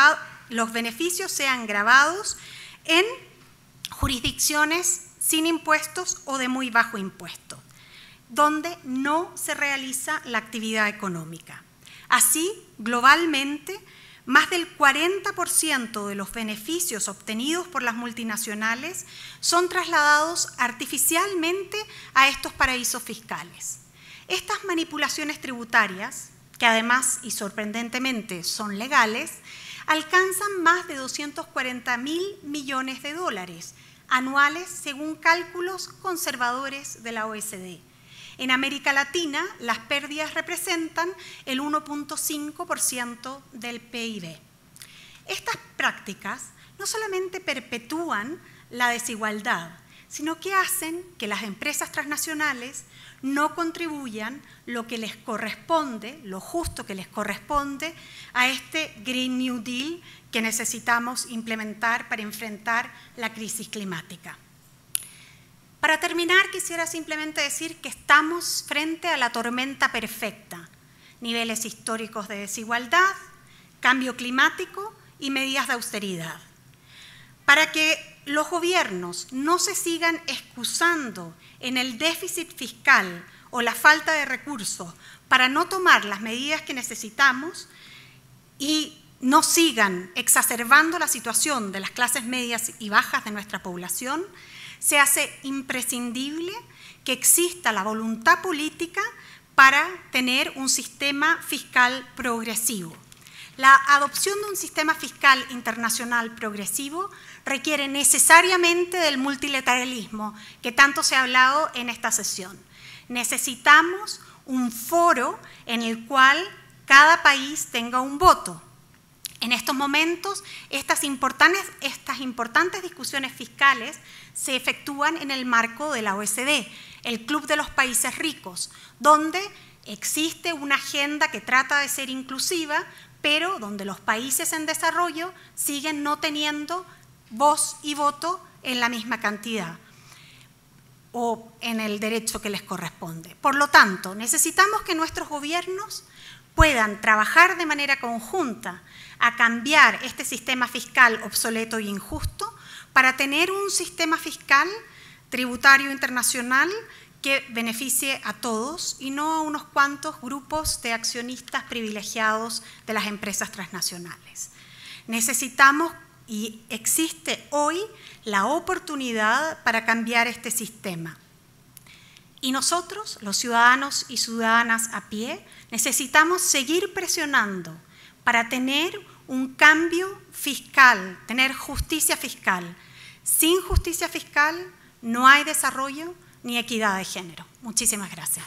sean gravados en jurisdicciones sin impuestos o de muy bajo impuesto, donde no se realiza la actividad económica. Así, globalmente, más del 40% de los beneficios obtenidos por las multinacionales son trasladados artificialmente a estos paraísos fiscales. Estas manipulaciones tributarias, que además y sorprendentemente son legales, alcanzan más de 240.000 millones de dólares anuales según cálculos conservadores de la OECD. En América Latina, las pérdidas representan el 1.5% del PIB. Estas prácticas no solamente perpetúan la desigualdad, sino que hacen que las empresas transnacionales no contribuyan lo que les corresponde, lo justo que les corresponde a este Green New Deal que necesitamos implementar para enfrentar la crisis climática. Para terminar, quisiera simplemente decir que estamos frente a la tormenta perfecta: niveles históricos de desigualdad, cambio climático y medidas de austeridad. Para que los gobiernos no se sigan excusando en el déficit fiscal o la falta de recursos para no tomar las medidas que necesitamos y no sigan exacerbando la situación de las clases medias y bajas de nuestra población, se hace imprescindible que exista la voluntad política para tener un sistema fiscal progresivo. La adopción de un sistema fiscal internacional progresivo requiere necesariamente del multilateralismo que tanto se ha hablado en esta sesión. Necesitamos un foro en el cual cada país tenga un voto. En estos momentos, estas importantes discusiones fiscales se efectúan en el marco de la OECD, el Club de los Países Ricos, donde existe una agenda que trata de ser inclusiva, pero donde los países en desarrollo siguen no teniendo voz y voto en la misma cantidad o en el derecho que les corresponde. Por lo tanto, necesitamos que nuestros gobiernos puedan trabajar de manera conjunta a cambiar este sistema fiscal obsoleto e injusto para tener un sistema fiscal tributario internacional que beneficie a todos y no a unos cuantos grupos de accionistas privilegiados de las empresas transnacionales. Necesitamos y existe hoy la oportunidad para cambiar este sistema. Y nosotros, los ciudadanos y ciudadanas a pie, necesitamos seguir presionando para tener un cambio fiscal, tener justicia fiscal. Sin justicia fiscal no hay desarrollo ni equidad de género. Muchísimas gracias.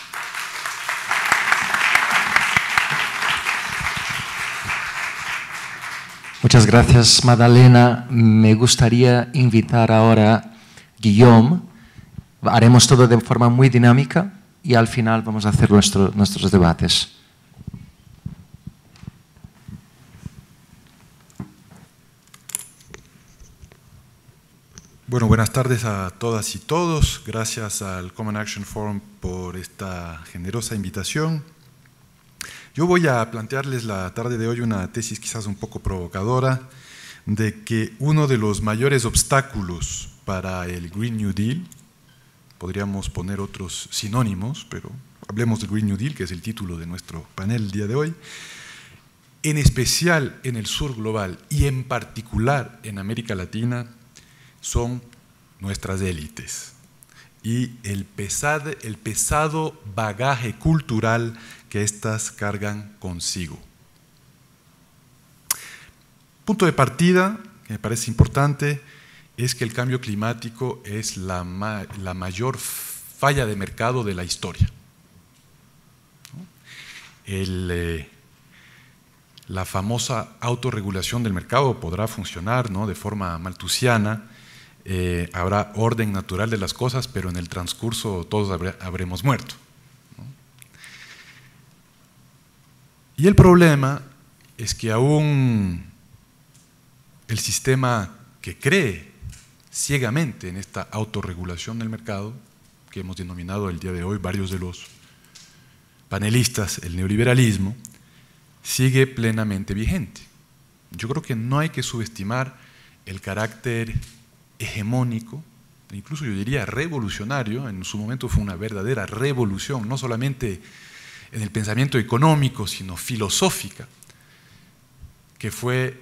Muchas gracias, Magdalena. Me gustaría invitar ahora a Guillaume. Haremos todo de forma muy dinámica y al final vamos a hacer nuestros debates. Bueno, buenas tardes a todas y todos. Gracias al Common Action Forum por esta generosa invitación. Yo voy a plantearles la tarde de hoy una tesis quizás un poco provocadora de que uno de los mayores obstáculos para el Green New Deal, podríamos poner otros sinónimos, pero hablemos del Green New Deal, que es el título de nuestro panel el día de hoy, en especial en el sur global y en particular en América Latina, son nuestras élites y el pesado bagaje cultural que éstas cargan consigo. Punto de partida, que me parece importante, es que el cambio climático es la mayor falla de mercado de la historia. La famosa autorregulación del mercado podrá funcionar, ¿no?, de forma malthusiana, habrá orden natural de las cosas, pero en el transcurso todos habremos muerto, ¿no? Y el problema es que aún el sistema que cree ciegamente en esta autorregulación del mercado, que hemos denominado el día de hoy varios de los panelistas el neoliberalismo, sigue plenamente vigente. Yo creo que no hay que subestimar el carácter hegemónico, incluso yo diría revolucionario. En su momento fue una verdadera revolución, no solamente en el pensamiento económico, sino filosófica, que fue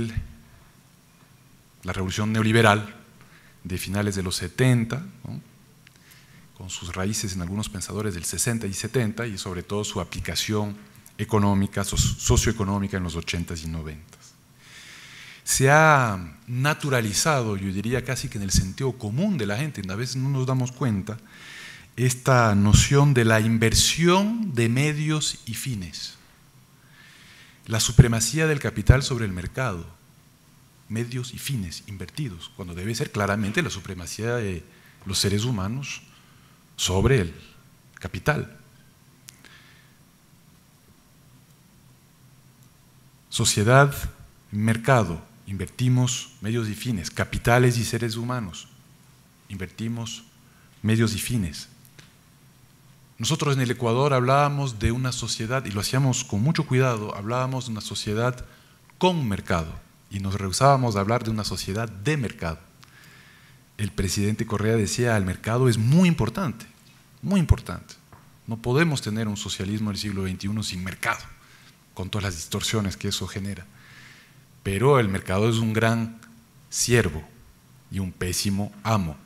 la revolución neoliberal de finales de los 70, ¿no?, con sus raíces en algunos pensadores del 60 y 70, y sobre todo su aplicación económica, socioeconómica en los 80s y 90s. Se ha naturalizado, yo diría casi que en el sentido común de la gente, a veces no nos damos cuenta, esta noción de la inversión de medios y fines, la supremacía del capital sobre el mercado, medios y fines invertidos, cuando debe ser claramente la supremacía de los seres humanos sobre el capital. Sociedad, mercado, invertimos medios y fines, capitales y seres humanos, invertimos medios y fines. Nosotros en el Ecuador hablábamos de una sociedad, y lo hacíamos con mucho cuidado, hablábamos de una sociedad con mercado, y nos rehusábamos a hablar de una sociedad de mercado. El presidente Correa decía, el mercado es muy importante, muy importante. No podemos tener un socialismo del siglo XXI sin mercado, con todas las distorsiones que eso genera. Pero el mercado es un gran siervo y un pésimo amo.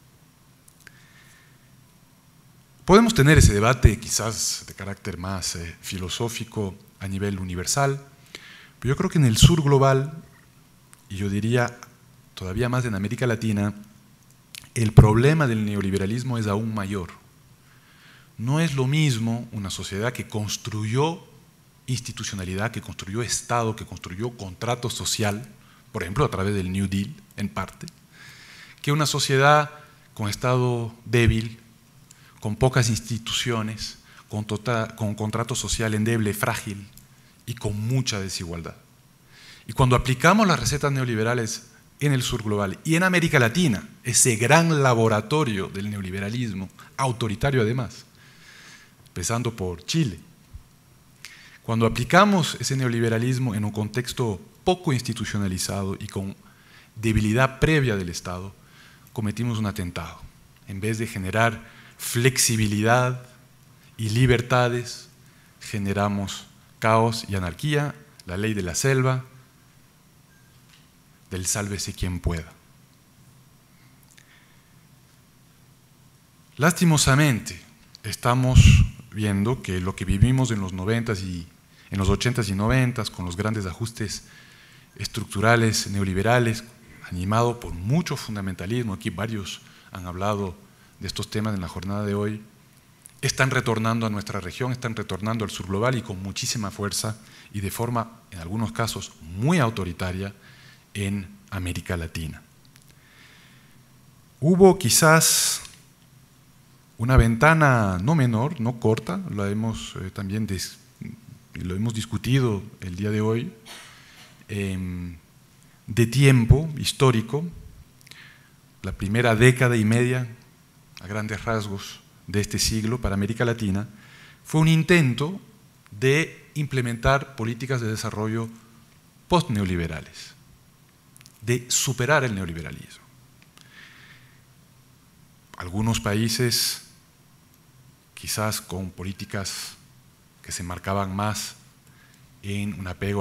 Podemos tener ese debate quizás de carácter más filosófico a nivel universal, pero yo creo que en el sur global, y yo diría todavía más en América Latina, el problema del neoliberalismo es aún mayor. No es lo mismo una sociedad que construyó institucionalidad, que construyó Estado, que construyó contrato social, por ejemplo a través del New Deal en parte, que una sociedad con Estado débil, con pocas instituciones, con contrato social endeble, frágil y con mucha desigualdad. Y cuando aplicamos las recetas neoliberales en el sur global y en América Latina, ese gran laboratorio del neoliberalismo, autoritario además, empezando por Chile, cuando aplicamos ese neoliberalismo en un contexto poco institucionalizado y con debilidad previa del Estado, cometimos un atentado. En vez de generar flexibilidad y libertades, generamos caos y anarquía, la ley de la selva, del sálvese quien pueda. Lastimosamente, estamos viendo que lo que vivimos en los 90s y en los 80s y 90s, con los grandes ajustes estructurales neoliberales, animado por mucho fundamentalismo, aquí varios han hablado de estos temas en la jornada de hoy, están retornando a nuestra región, están retornando al sur global y con muchísima fuerza y de forma, en algunos casos, muy autoritaria en América Latina. Hubo quizás una ventana no menor, no corta, lo hemos también lo hemos discutido el día de hoy, de tiempo histórico, la primera década y media, a grandes rasgos, de este siglo para América Latina, fue un intento de implementar políticas de desarrollo post-neoliberales, de superar el neoliberalismo. Algunos países, quizás con políticas que se marcaban más en un apego a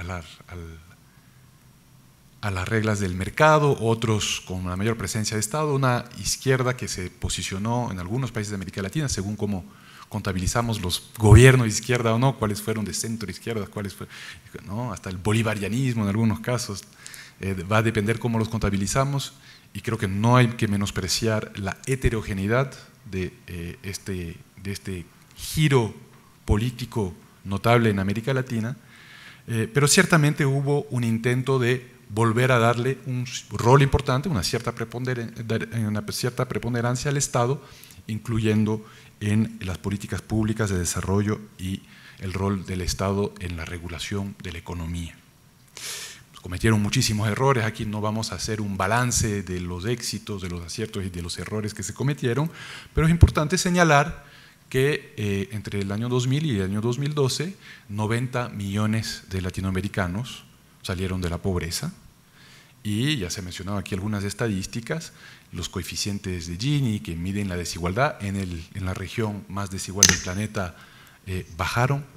las reglas del mercado, otros con una mayor presencia de Estado, una izquierda que se posicionó en algunos países de América Latina, según cómo contabilizamos los gobiernos de izquierda o no, cuáles fueron de centro izquierda, cuáles fueron, ¿no?, hasta el bolivarianismo en algunos casos, va a depender cómo los contabilizamos, y creo que no hay que menospreciar la heterogeneidad de este giro político notable en América Latina, pero ciertamente hubo un intento de volver a darle un rol importante, una cierta preponderancia al Estado, incluyendo en las políticas públicas de desarrollo y el rol del Estado en la regulación de la economía. Cometieron muchísimos errores, aquí no vamos a hacer un balance de los éxitos, de los aciertos y de los errores que se cometieron, pero es importante señalar que entre el año 2000 y el año 2012, 90 millones de latinoamericanos salieron de la pobreza, y ya se han mencionado aquí algunas estadísticas, los coeficientes de Gini que miden la desigualdad en la región más desigual del planeta bajaron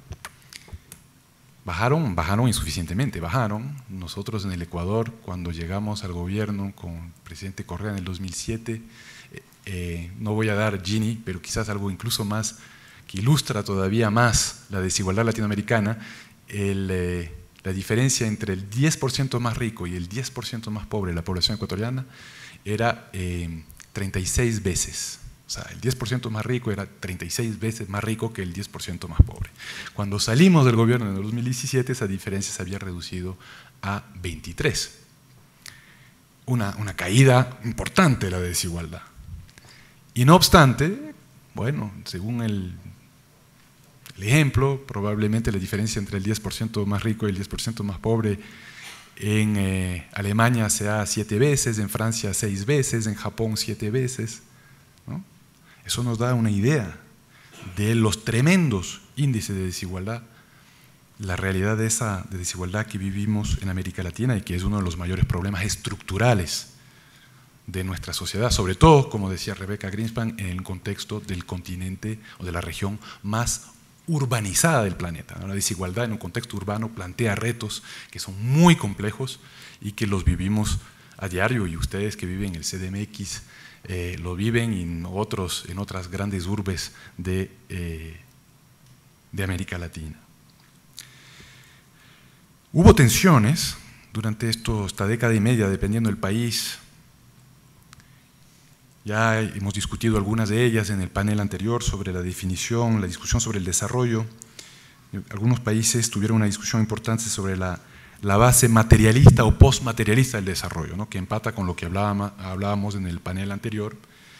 insuficientemente, bajaron. Nosotros en el Ecuador, cuando llegamos al gobierno con el presidente Correa en el 2007, no voy a dar Gini, pero quizás algo incluso más, que ilustra todavía más la desigualdad latinoamericana, la diferencia entre el 10% más rico y el 10% más pobre de la población ecuatoriana era 36 veces. O sea, el 10% más rico era 36 veces más rico que el 10% más pobre. Cuando salimos del gobierno en el 2017, esa diferencia se había reducido a 23. Una caída importante de la desigualdad. Y no obstante, bueno, según el ejemplo, probablemente la diferencia entre el 10% más rico y el 10% más pobre en Alemania sea 7 veces, en Francia 6 veces, en Japón 7 veces, ¿no? Eso nos da una idea de los tremendos índices de desigualdad, la realidad de esa desigualdad que vivimos en América Latina y que es uno de los mayores problemas estructurales de nuestra sociedad, sobre todo, como decía Rebecca Greenspan, en el contexto del continente o de la región más urbanizada del planeta, ¿no? La desigualdad en un contexto urbano plantea retos que son muy complejos y que los vivimos a diario, y ustedes que viven en el CDMX lo viven, y en otras grandes urbes de América Latina. Hubo tensiones durante esta década y media, dependiendo del país. Ya hemos discutido algunas de ellas en el panel anterior sobre la definición, la discusión sobre el desarrollo. Algunos países tuvieron una discusión importante sobre la base materialista o postmaterialista del desarrollo, ¿no? Que empata con lo que hablábamos en el panel anterior.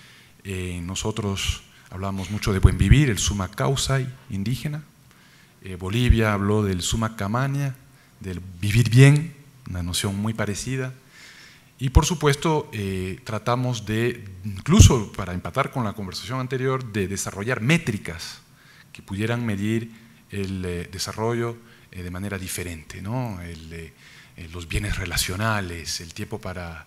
Nosotros hablábamos mucho de buen vivir, el summa causa indígena. Bolivia habló del summa camaña, del vivir bien, una noción muy parecida. Y por supuesto tratamos de, incluso para empatar con la conversación anterior, de desarrollar métricas que pudieran medir el desarrollo de manera diferente, ¿no? Los bienes relacionales, el tiempo para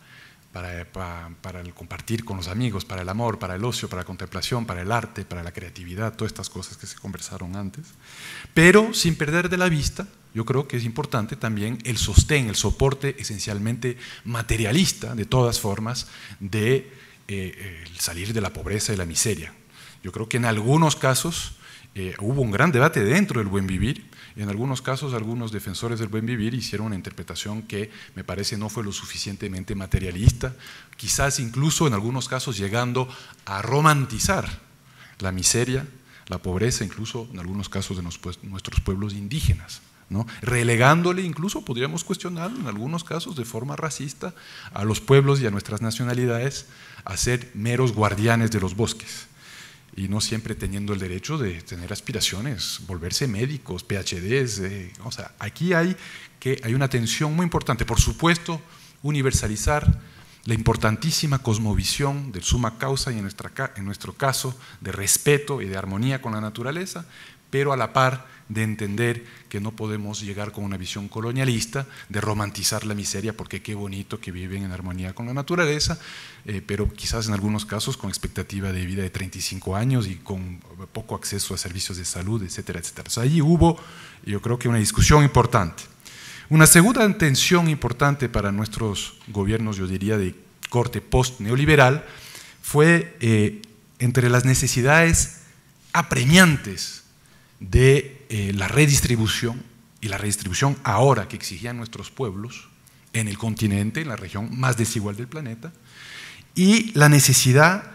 el compartir con los amigos, para el amor, para el ocio, para la contemplación, para el arte, para la creatividad, todas estas cosas que se conversaron antes. Pero sin perder de la vista, yo creo que es importante también el sostén, el soporte esencialmente materialista, de todas formas, de salir de la pobreza y la miseria. Yo creo que en algunos casos hubo un gran debate dentro del buen vivir. En algunos casos, algunos defensores del buen vivir hicieron una interpretación que me parece no fue lo suficientemente materialista, quizás incluso en algunos casos llegando a romantizar la miseria, la pobreza, incluso en algunos casos de nuestros pueblos indígenas, ¿no? Relegándole, incluso podríamos cuestionar en algunos casos de forma racista, a los pueblos y a nuestras nacionalidades a ser meros guardianes de los bosques, y no siempre teniendo el derecho de tener aspiraciones, volverse médicos, PhDs. O sea, aquí hay una tensión muy importante. Por supuesto, universalizar la importantísima cosmovisión del summa causa y en nuestro caso de respeto y de armonía con la naturaleza, pero a la par de entender que no podemos llegar con una visión colonialista de romantizar la miseria, porque qué bonito que viven en armonía con la naturaleza, pero quizás en algunos casos con expectativa de vida de 35 años y con poco acceso a servicios de salud, etcétera, etcétera. O sea, ahí hubo, yo creo que una discusión importante. Una segunda tensión importante para nuestros gobiernos, yo diría de corte post-neoliberal, fue entre las necesidades apremiantes de la redistribución, y la redistribución ahora que exigían nuestros pueblos en el continente, en la región más desigual del planeta, y la necesidad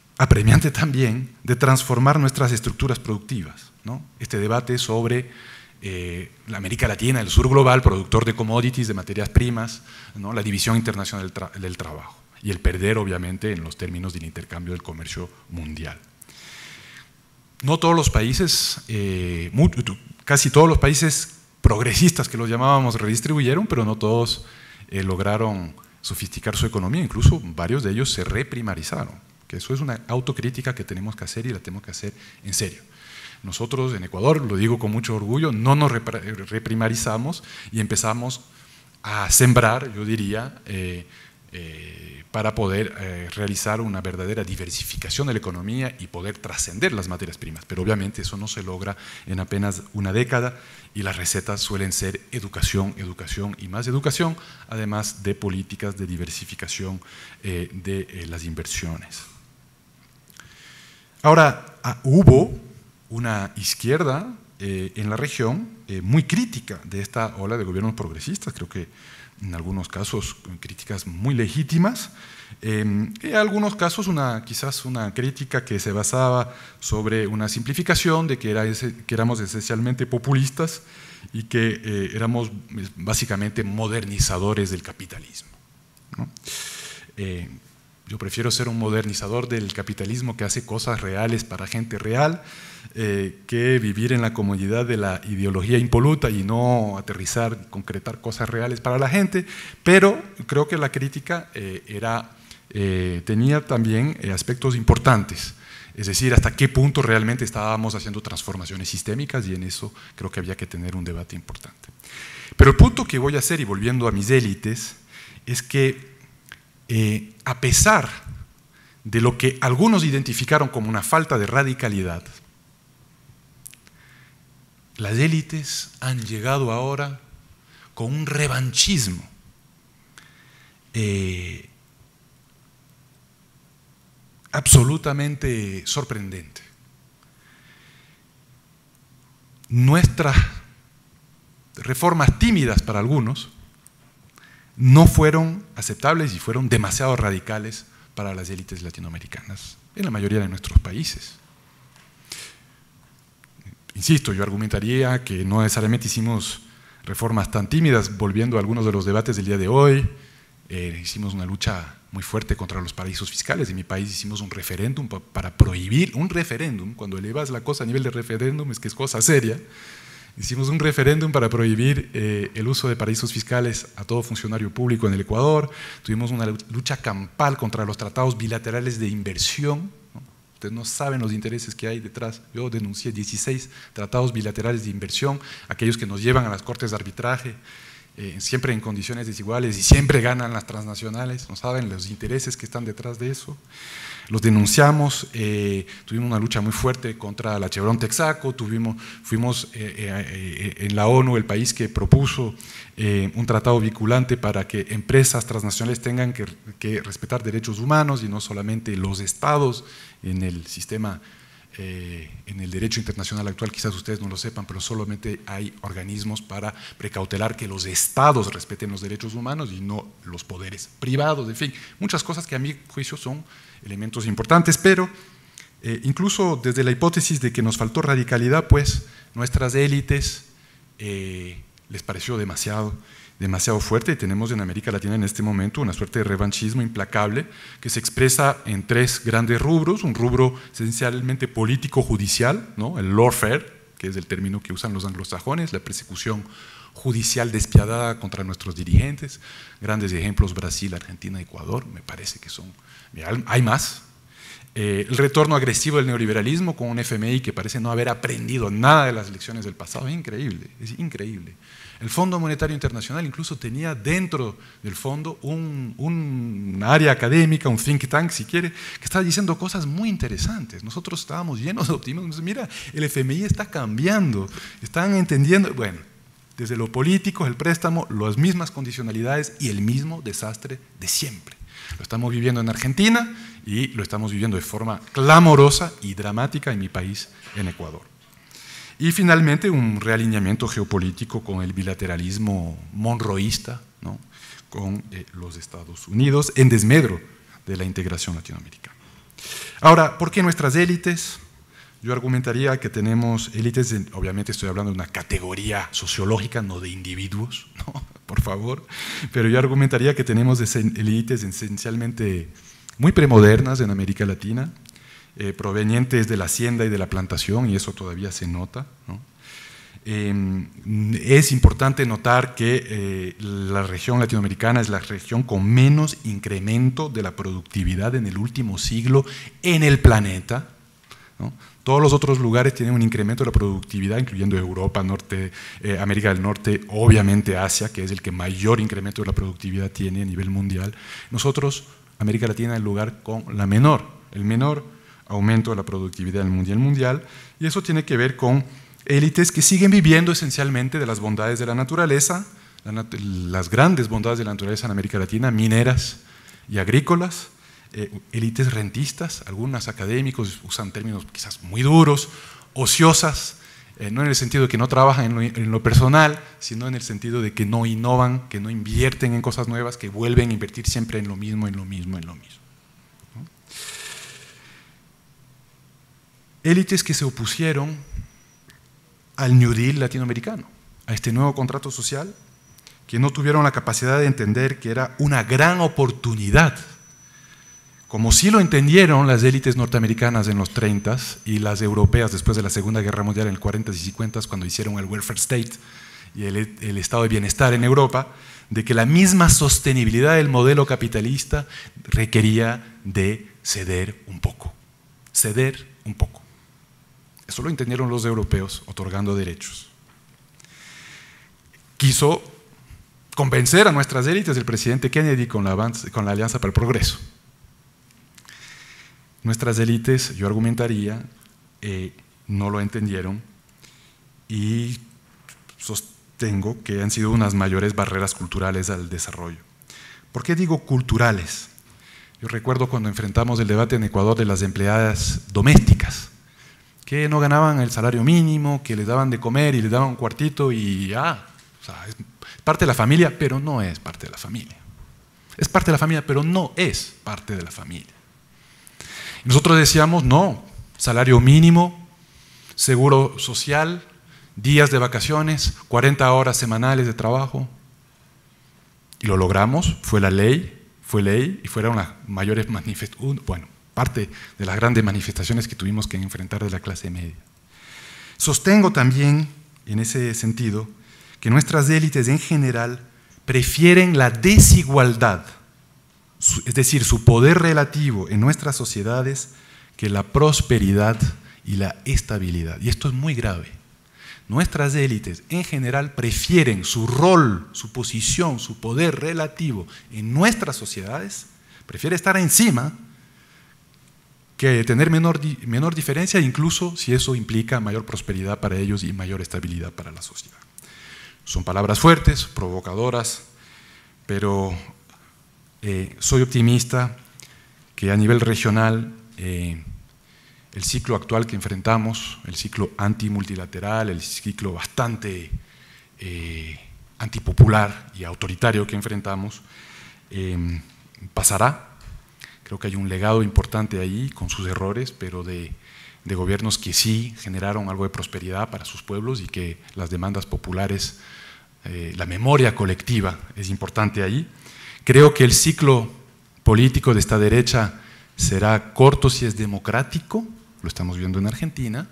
apremiante también de transformar nuestras estructuras productivas, ¿no? Este debate sobre la América Latina, el sur global, productor de commodities, de materias primas, ¿no? La división internacional del trabajo y el perder, obviamente, en los términos del intercambio del comercio mundial. No todos los países, casi todos los países progresistas que los llamábamos redistribuyeron, pero no todos lograron sofisticar su economía, incluso varios de ellos se reprimarizaron, que eso es una autocrítica que tenemos que hacer y la tenemos que hacer en serio. Nosotros en Ecuador, lo digo con mucho orgullo, no nos reprimarizamos y empezamos a sembrar, yo diría, para poder realizar una verdadera diversificación de la economía y poder trascender las materias primas. Pero obviamente eso no se logra en apenas una década y las recetas suelen ser educación, educación y más educación, además de políticas de diversificación de las inversiones. Ahora, hubo una izquierda en la región muy crítica de esta ola de gobiernos progresistas, creo que en algunos casos críticas muy legítimas, en algunos casos quizás una crítica que se basaba sobre una simplificación de que éramos esencialmente populistas y que éramos básicamente modernizadores del capitalismo, ¿no? Yo prefiero ser un modernizador del capitalismo que hace cosas reales para gente real, que vivir en la comodidad de la ideología impoluta y no aterrizar, concretar cosas reales para la gente, pero creo que la crítica tenía también aspectos importantes, es decir, hasta qué punto realmente estábamos haciendo transformaciones sistémicas, y en eso creo que había que tener un debate importante. Pero el punto que voy a hacer, y volviendo a mis élites, es que a pesar de lo que algunos identificaron como una falta de radicalidad, las élites han llegado ahora con un revanchismo absolutamente sorprendente. Nuestras reformas tímidas para algunos no fueron aceptables y fueron demasiado radicales para las élites latinoamericanas en la mayoría de nuestros países. Insisto, yo argumentaría que no necesariamente hicimos reformas tan tímidas, volviendo a algunos de los debates del día de hoy. Hicimos una lucha muy fuerte contra los paraísos fiscales. En mi país hicimos un referéndum para prohibir, un referéndum, cuando elevas la cosa a nivel de referéndum es que es cosa seria. Hicimos un referéndum para prohibir el uso de paraísos fiscales a todo funcionario público en el Ecuador. Tuvimos una lucha campal contra los tratados bilaterales de inversión, ¿no? Ustedes no saben los intereses que hay detrás. Yo denuncié 16 tratados bilaterales de inversión, aquellos que nos llevan a las cortes de arbitraje, siempre en condiciones desiguales y siempre ganan las transnacionales. No saben los intereses que están detrás de eso. Los denunciamos, tuvimos una lucha muy fuerte contra la Chevron Texaco, fuimos en la ONU el país que propuso un tratado vinculante para que empresas transnacionales tengan que respetar derechos humanos y no solamente los estados en el sistema, en el derecho internacional actual. Quizás ustedes no lo sepan, pero solamente hay organismos para precautelar que los estados respeten los derechos humanos y no los poderes privados. En fin, muchas cosas que a mi juicio son elementos importantes, pero incluso desde la hipótesis de que nos faltó radicalidad, pues nuestras élites les pareció demasiado fuerte, y tenemos en América Latina en este momento una suerte de revanchismo implacable que se expresa en tres grandes rubros: un rubro esencialmente político-judicial, ¿no? El lawfare, que es el término que usan los anglosajones, la persecución judicial despiadada contra nuestros dirigentes. Grandes ejemplos: Brasil, Argentina, Ecuador, me parece que son, hay más. El retorno agresivo del neoliberalismo con un FMI que parece no haber aprendido nada de las lecciones del pasado. Es increíble. El Fondo Monetario Internacional incluso tenía dentro del fondo un área académica, un think tank si quiere, que estaba diciendo cosas muy interesantes. Nosotros estábamos llenos de optimismo. Mira, el FMI está cambiando, están entendiendo, bueno, desde lo político, el préstamo, las mismas condicionalidades y el mismo desastre de siempre. Lo estamos viviendo en Argentina y lo estamos viviendo de forma clamorosa y dramática en mi país, en Ecuador. Y finalmente un realineamiento geopolítico con el bilateralismo monroísta, ¿no? Con los Estados Unidos en desmedro de la integración latinoamericana. Ahora, ¿por qué nuestras élites? yo argumentaría que tenemos élites, obviamente estoy hablando de una categoría sociológica, no de individuos, ¿no? Por favor, pero yo argumentaría que tenemos élites esencialmente muy premodernas en América Latina, provenientes de la hacienda y de la plantación, y eso todavía se nota, ¿no? Es importante notar que la región latinoamericana es la región con menos incremento de la productividad en el último siglo en el planeta, ¿no? Todos los otros lugares tienen un incremento de la productividad, incluyendo Europa, América del Norte, obviamente Asia, que es el que mayor incremento de la productividad tiene a nivel mundial. Nosotros, América Latina, es el lugar con el menor aumento de la productividad en el mundial, y eso tiene que ver con élites que siguen viviendo esencialmente de las bondades de la naturaleza, las grandes bondades de la naturaleza en América Latina, mineras y agrícolas, élites rentistas, algunos académicos usan términos quizás muy duros, ociosas, no en el sentido de que no trabajan en lo personal, sino en el sentido de que no innovan, que no invierten en cosas nuevas, que vuelven a invertir siempre en lo mismo, ¿no? Élites que se opusieron al New Deal latinoamericano, a este nuevo contrato social, que no tuvieron la capacidad de entender que era una gran oportunidad, como sí lo entendieron las élites norteamericanas en los 30s y las europeas después de la Segunda Guerra Mundial en el 40s y 50s, cuando hicieron el welfare state y el estado de bienestar en Europa, de que la misma sostenibilidad del modelo capitalista requería de ceder un poco. Eso lo entendieron los europeos, otorgando derechos. Quiso convencer a nuestras élites el presidente Kennedy con la Alianza para el Progreso. Nuestras élites, yo argumentaría, no lo entendieron y sostengo que han sido unas mayores barreras culturales al desarrollo. ¿Por qué digo culturales? Yo recuerdo cuando enfrentamos el debate en Ecuador de las empleadas domésticas, que no ganaban el salario mínimo, que les daban de comer y les daban un cuartito y o sea, es parte de la familia, pero no es parte de la familia. Es parte de la familia, pero no es parte de la familia. Y nosotros decíamos, no, salario mínimo, seguro social, días de vacaciones, 40 horas semanales de trabajo. Y lo logramos, fue ley y fueron las mayores parte de las grandes manifestaciones que tuvimos que enfrentar de la clase media. Sostengo también, en ese sentido, que nuestras élites en general prefieren la desigualdad, es decir, su poder relativo en nuestras sociedades, que la prosperidad y la estabilidad. Y esto es muy grave. Nuestras élites en general prefieren su rol, su posición, su poder relativo en nuestras sociedades, prefiere estar encima que tener menor diferencia, incluso si eso implica mayor prosperidad para ellos y mayor estabilidad para la sociedad. Son palabras fuertes, provocadoras, pero soy optimista que a nivel regional el ciclo actual que enfrentamos, el ciclo antimultilateral, el ciclo bastante antipopular y autoritario que enfrentamos, pasará. Creo que hay un legado importante ahí, con sus errores, pero de gobiernos que sí generaron algo de prosperidad para sus pueblos y que las demandas populares, la memoria colectiva es importante ahí. Creo que el ciclo político de esta derecha será corto si es democrático, lo estamos viendo en Argentina,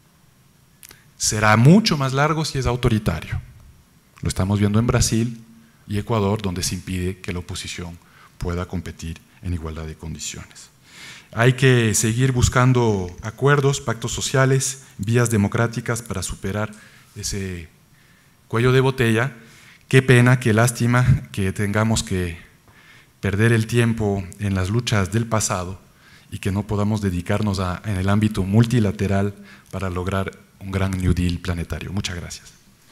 será mucho más largo si es autoritario, lo estamos viendo en Brasil y Ecuador, donde se impide que la oposición pueda competir en igualdad de condiciones. Hay que seguir buscando acuerdos, pactos sociales, vías democráticas para superar ese cuello de botella. Qué pena, qué lástima que tengamos que perder el tiempo en las luchas del pasado y que no podamos dedicarnos en el ámbito multilateral para lograr un gran New Deal planetario. Muchas gracias.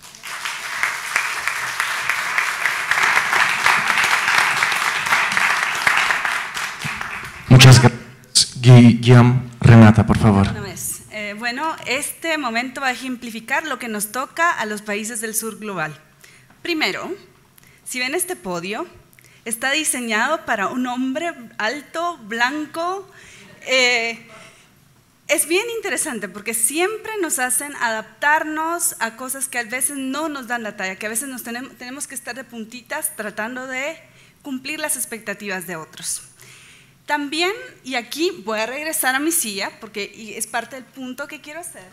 Muchas gracias. Guillaume, Renata, por favor. Bueno, este momento va a ejemplificar lo que nos toca a los países del sur global. Primero, si ven este podio, está diseñado para un hombre alto, blanco, es bien interesante porque siempre nos hacen adaptarnos a cosas que a veces no nos dan la talla, que a veces tenemos que estar de puntitas tratando de cumplir las expectativas de otros. También, y aquí voy a regresar a mi silla porque es parte del punto que quiero hacer.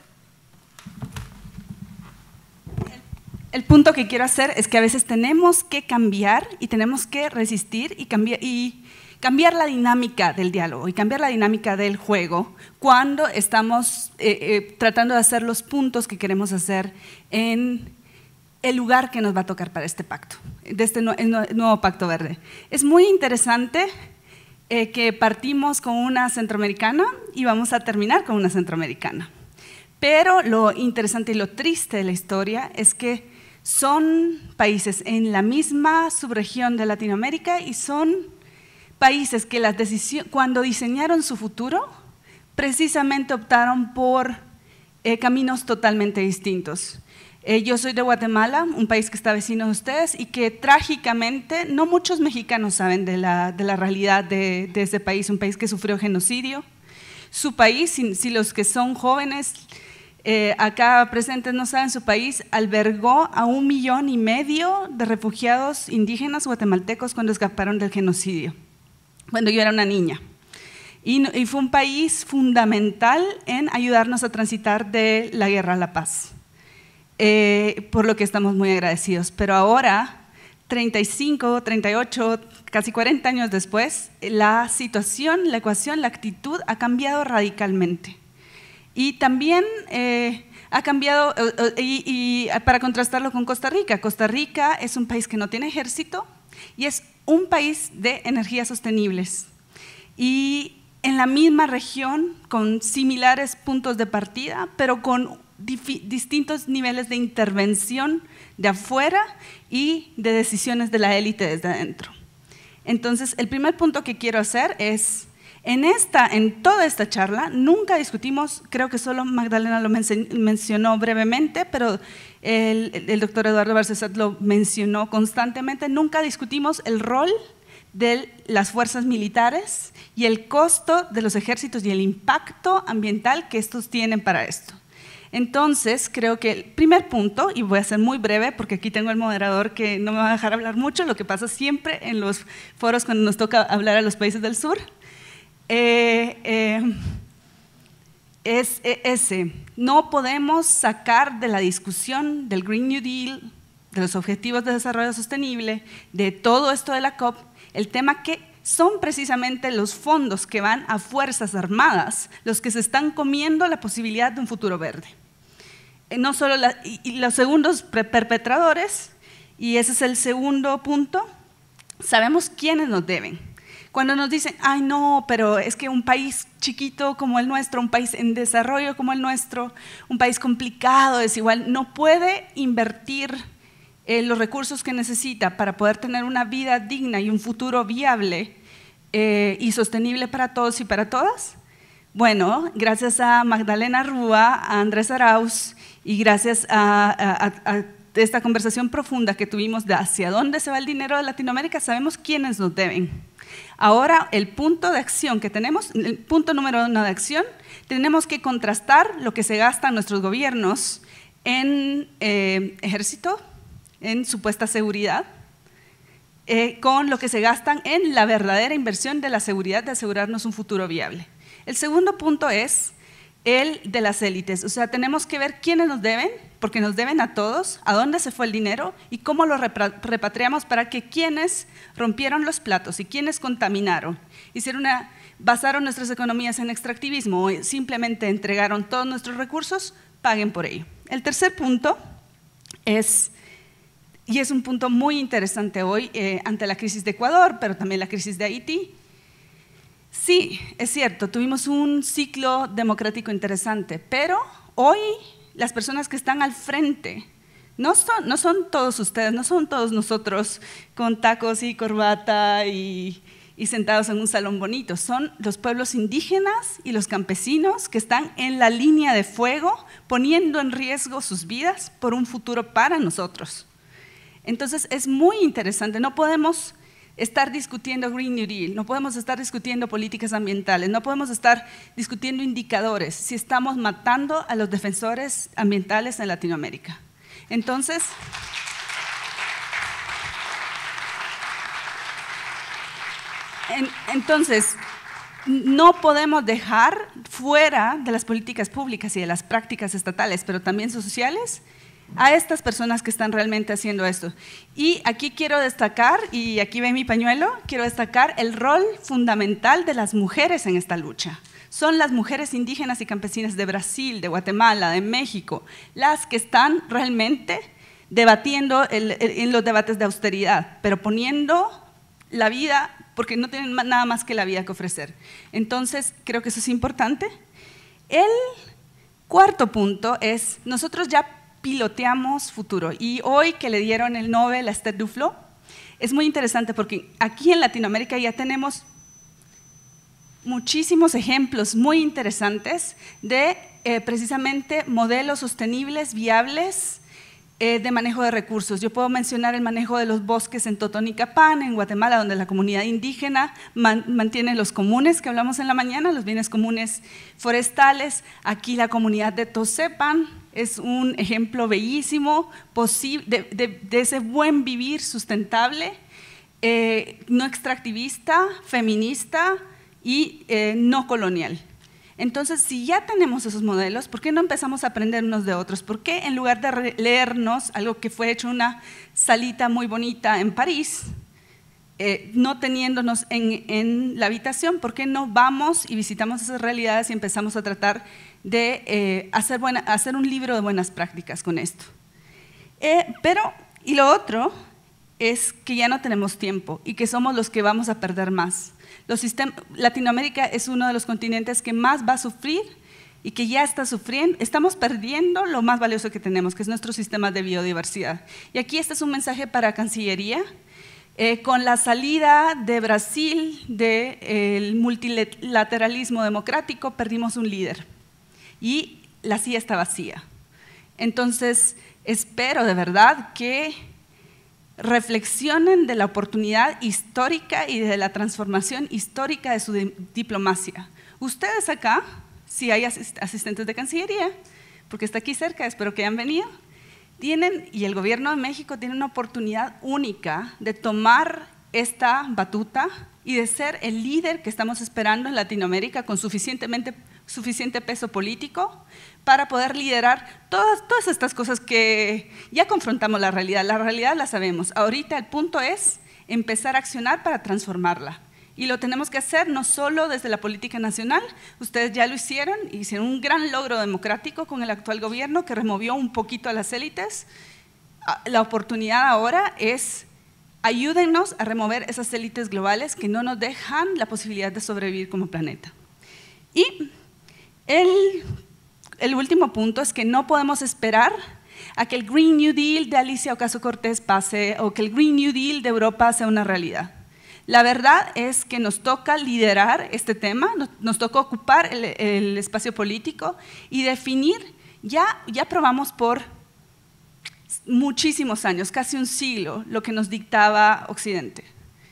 El punto que quiero hacer es que a veces tenemos que cambiar y tenemos que resistir y cambiar la dinámica del diálogo y cambiar la dinámica del juego cuando estamos tratando de hacer los puntos que queremos hacer en el lugar que nos va a tocar para este pacto, de este nuevo Pacto Verde. Es muy interesante que partimos con una centroamericana y vamos a terminar con una centroamericana. Pero lo interesante y lo triste de la historia es que son países en la misma subregión de Latinoamérica y son países que cuando diseñaron su futuro, precisamente optaron por caminos totalmente distintos. Yo soy de Guatemala, un país que está vecino de ustedes y que trágicamente no muchos mexicanos saben de la realidad de ese país, un país que sufrió genocidio. Su país, si los que son jóvenes acá presentes no saben, su país albergó a 1,5 millones de refugiados indígenas guatemaltecos cuando escaparon del genocidio, cuando yo era una niña. Y fue un país fundamental en ayudarnos a transitar de la guerra a la paz, por lo que estamos muy agradecidos. Pero ahora, 35, 38, casi 40 años después, la situación, la ecuación, la actitud ha cambiado radicalmente. Y también ha cambiado, y para contrastarlo con Costa Rica, Costa Rica es un país que no tiene ejército y es un país de energías sostenibles. Y en la misma región, con similares puntos de partida, pero con distintos niveles de intervención de afuera y de decisiones de la élite desde adentro. Entonces, el primer punto que quiero hacer es, en toda esta charla, nunca discutimos, creo que solo Magdalena lo mencionó brevemente, pero el doctor Eduardo Barcesat lo mencionó constantemente, nunca discutimos el rol de las fuerzas militares y el costo de los ejércitos y el impacto ambiental que estos tienen para esto. Entonces, creo que el primer punto, y voy a ser muy breve porque aquí tengo el moderador que no me va a dejar hablar mucho, lo que pasa siempre en los foros cuando nos toca hablar a los países del sur, es ese. No podemos sacar de la discusión del Green New Deal, de los Objetivos de Desarrollo Sostenible, de todo esto de la COP, el tema que son precisamente los fondos que van a Fuerzas Armadas los que se están comiendo la posibilidad de un futuro verde. No solo y los segundos perpetradores, y ese es el segundo punto, sabemos quiénes nos deben. Cuando nos dicen, ay no, pero es que un país chiquito como el nuestro, un país en desarrollo como el nuestro, un país complicado, desigual, no puede invertir los recursos que necesita para poder tener una vida digna y un futuro viable y sostenible para todos y para todas. Bueno, gracias a Magdalena Rúa, a Andrés Arauz y gracias a esta conversación profunda que tuvimos de hacia dónde se va el dinero de Latinoamérica, sabemos quiénes nos deben. Ahora, el punto de acción que tenemos, el punto número 1 de acción, tenemos que contrastar lo que se gastan nuestros gobiernos en ejército, en supuesta seguridad, con lo que se gastan en la verdadera inversión de la seguridad, de asegurarnos un futuro viable. El segundo punto es el de las élites, o sea, tenemos que ver quiénes nos deben, porque nos deben a todos, a dónde se fue el dinero y cómo lo repatriamos para que quienes rompieron los platos y quienes contaminaron, basaron nuestras economías en extractivismo o simplemente entregaron todos nuestros recursos, paguen por ello. El tercer punto es, y es un punto muy interesante hoy ante la crisis de Ecuador, pero también la crisis de Haití. Sí, es cierto, tuvimos un ciclo democrático interesante, pero hoy las personas que están al frente no son todos ustedes, no son todos nosotros con tacos y corbata y sentados en un salón bonito, son los pueblos indígenas y los campesinos que están en la línea de fuego poniendo en riesgo sus vidas por un futuro para nosotros. Entonces es muy interesante, no podemos estar discutiendo Green New Deal, no podemos estar discutiendo políticas ambientales, no podemos estar discutiendo indicadores si estamos matando a los defensores ambientales en Latinoamérica. Entonces, no podemos dejar fuera de las políticas públicas y de las prácticas estatales, pero también sociales, a estas personas que están realmente haciendo esto. Y aquí quiero destacar, y aquí ve mi pañuelo, quiero destacar el rol fundamental de las mujeres en esta lucha. Son las mujeres indígenas y campesinas de Brasil, de Guatemala, de México, las que están realmente debatiendo en los debates de austeridad, pero poniendo la vida, porque no tienen nada más que la vida que ofrecer. Entonces, creo que eso es importante. El cuarto punto es, nosotros ya piloteamos futuro, y hoy que le dieron el Nobel a Esther Duflo, es muy interesante porque aquí en Latinoamérica ya tenemos muchísimos ejemplos muy interesantes de precisamente modelos sostenibles, viables, de manejo de recursos. Yo puedo mencionar el manejo de los bosques en Totonicapán, en Guatemala, donde la comunidad indígena mantiene los comunes que hablamos en la mañana, los bienes comunes forestales. Aquí la comunidad de Tosepan es un ejemplo bellísimo de ese buen vivir sustentable, no extractivista, feminista y no colonial. Entonces, si ya tenemos esos modelos, ¿por qué no empezamos a aprender unos de otros? ¿Por qué en lugar de leernos algo que fue hecho en una salita muy bonita en París, no teniéndonos en la habitación, por qué no vamos y visitamos esas realidades y empezamos a tratar de hacer un libro de buenas prácticas con esto? Y lo otro es que ya no tenemos tiempo y que somos los que vamos a perder más. Latinoamérica es uno de los continentes que más va a sufrir y que ya está sufriendo. Estamos perdiendo lo más valioso que tenemos, que es nuestro sistema de biodiversidad. Y aquí este es un mensaje para Cancillería. Con la salida de Brasil del multilateralismo democrático, perdimos un líder y la silla está vacía. Entonces, espero de verdad que reflexionen de la oportunidad histórica y de la transformación histórica de su diplomacia. Ustedes acá, si hay asistentes de Cancillería, porque está aquí cerca, espero que hayan venido, y el gobierno de México tiene una oportunidad única de tomar esta batuta y de ser el líder que estamos esperando en Latinoamérica con suficiente peso político para poder liderar todas estas cosas que ya confrontamos la realidad la sabemos. Ahorita el punto es empezar a accionar para transformarla. Y lo tenemos que hacer no solo desde la política nacional, ustedes ya lo hicieron un gran logro democrático con el actual gobierno que removió un poquito a las élites. La oportunidad ahora es ayúdennos a remover esas élites globales que no nos dejan la posibilidad de sobrevivir como planeta. Y el último punto es que no podemos esperar a que el Green New Deal de Alicia Ocasio-Cortez pase o que el Green New Deal de Europa sea una realidad. La verdad es que nos toca liderar este tema, nos toca ocupar el espacio político y definir, ya probamos por muchísimos años, casi un siglo, lo que nos dictaba Occidente.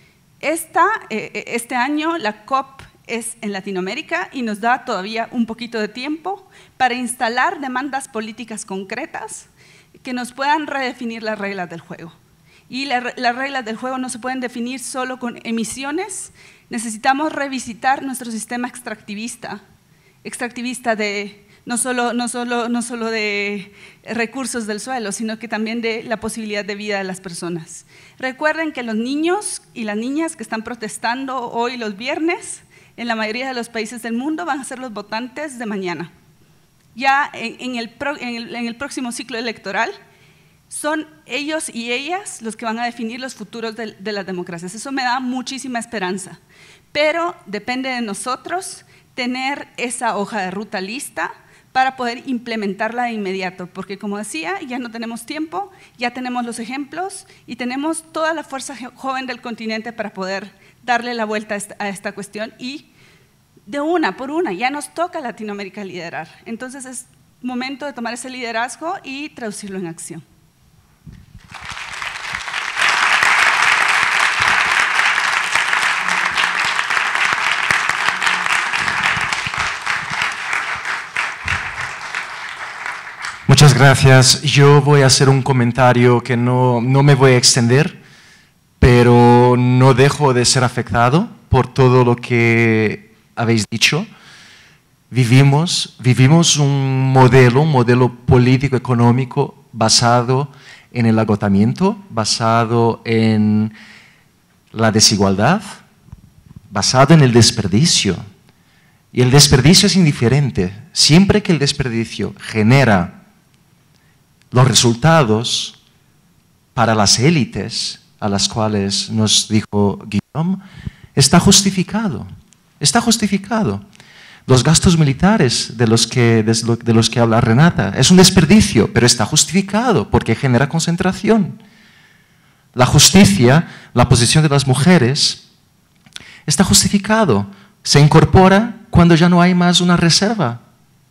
Este año la COP es en Latinoamérica y nos da todavía un poquito de tiempo para instalar demandas políticas concretas que nos puedan redefinir las reglas del juego. Y las reglas del juego no se pueden definir solo con emisiones, necesitamos revisitar nuestro sistema extractivista de no solo de recursos del suelo, sino que también de la posibilidad de vida de las personas. Recuerden que los niños y las niñas que están protestando hoy los viernes, en la mayoría de los países del mundo van a ser los votantes de mañana. Ya en el próximo ciclo electoral, son ellos y ellas los que van a definir los futuros de las democracias. Eso me da muchísima esperanza, pero depende de nosotros tener esa hoja de ruta lista para poder implementarla de inmediato, porque como decía, ya no tenemos tiempo, ya tenemos los ejemplos y tenemos toda la fuerza joven del continente para poder darle la vuelta a esta cuestión y de una por una, ya nos toca a Latinoamérica liderar. Entonces es momento de tomar ese liderazgo y traducirlo en acción. gracias. Yo voy a hacer un comentario que no me voy a extender, pero no dejo de ser afectado por todo lo que habéis dicho. Vivimos un modelo político-económico basado en el agotamiento, basado en la desigualdad, basado en el desperdicio. Y el desperdicio es indiferente. Siempre que el desperdicio genera los resultados para las élites a las cuales nos dijo Guillaume, está justificado. Está justificado. Los gastos militares de los que habla Renata es un desperdicio, pero está justificado porque genera concentración. La justicia, la posición de las mujeres, está justificado. Se incorpora cuando ya no hay más una reserva.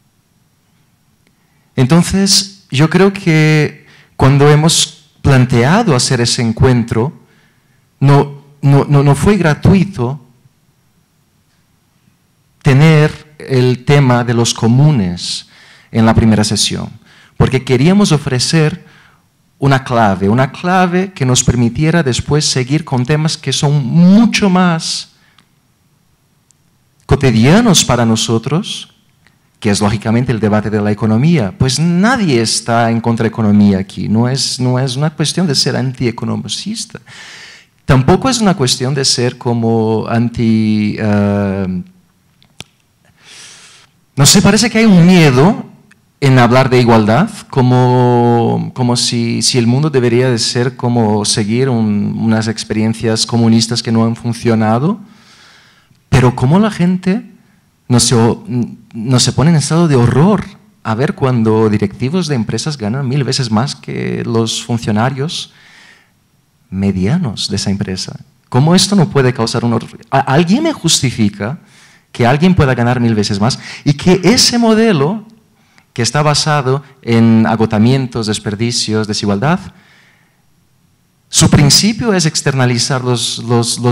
Entonces, yo creo que cuando hemos planteado hacer ese encuentro, no fue gratuito tener el tema de los comunes en la primera sesión, porque queríamos ofrecer una clave que nos permitiera después seguir con temas que son mucho más cotidianos para nosotros, que es lógicamente el debate de la economía. Pues nadie está en contra de economía aquí, no es una cuestión de ser antieconomicista. Tampoco es una cuestión de ser como no sé, parece que hay un miedo en hablar de igualdad, como si el mundo debería de ser como seguir unas experiencias comunistas que no han funcionado, pero cómo la gente no se pone en estado de horror a ver cuando directivos de empresas ganan 1000 veces más que los funcionarios medianos de esa empresa. ¿Cómo esto no puede causar un horror? ¿Alguien me justifica que alguien pueda ganar 1000 veces más y que ese modelo que está basado en agotamientos, desperdicios, desigualdad, su principio es externalizar los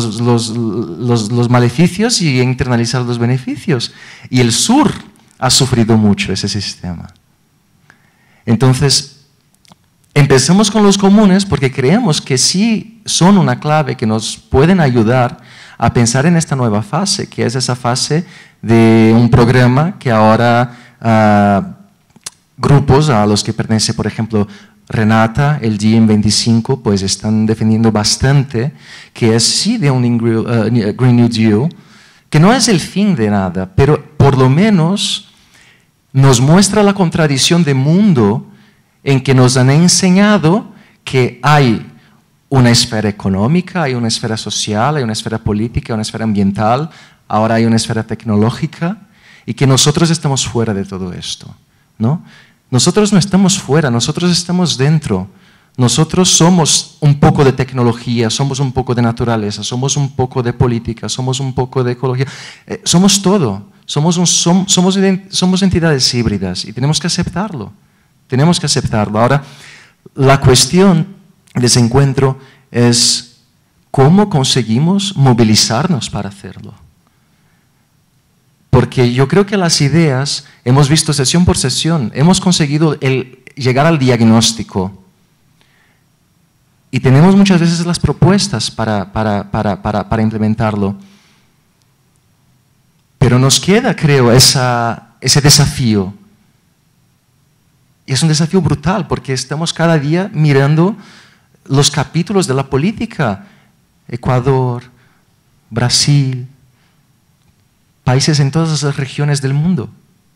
maleficios y internalizar los beneficios? Y el sur ha sufrido mucho ese sistema. Entonces, empecemos con los comunes porque creemos que sí son una clave que nos pueden ayudar a pensar en esta nueva fase, que es esa fase de un programa que ahora grupos a los que pertenece, por ejemplo, Renata, el GM25, pues están defendiendo bastante, que es sí de un Green New Deal, que no es el fin de nada, pero por lo menos nos muestra la contradicción de mundo en que nos han enseñado que hay una esfera económica, hay una esfera social, hay una esfera política, una esfera ambiental, ahora hay una esfera tecnológica, y que nosotros estamos fuera de todo esto, ¿no? Nosotros no estamos fuera, nosotros estamos dentro. Nosotros somos un poco de tecnología, somos un poco de naturaleza, somos un poco de política, somos un poco de ecología. Somos todo, somos entidades híbridas y tenemos que aceptarlo. Tenemos que aceptarlo. Ahora, la cuestión de ese encuentro es cómo conseguimos movilizarnos para hacerlo. Porque yo creo que las ideas, hemos visto sesión por sesión, hemos conseguido llegar al diagnóstico y tenemos muchas veces las propuestas para implementarlo. Pero nos queda, creo, ese desafío. Y es un desafío brutal porque estamos cada día mirando los capítulos de la política. Ecuador, Brasil, países en todas las regiones del mundo.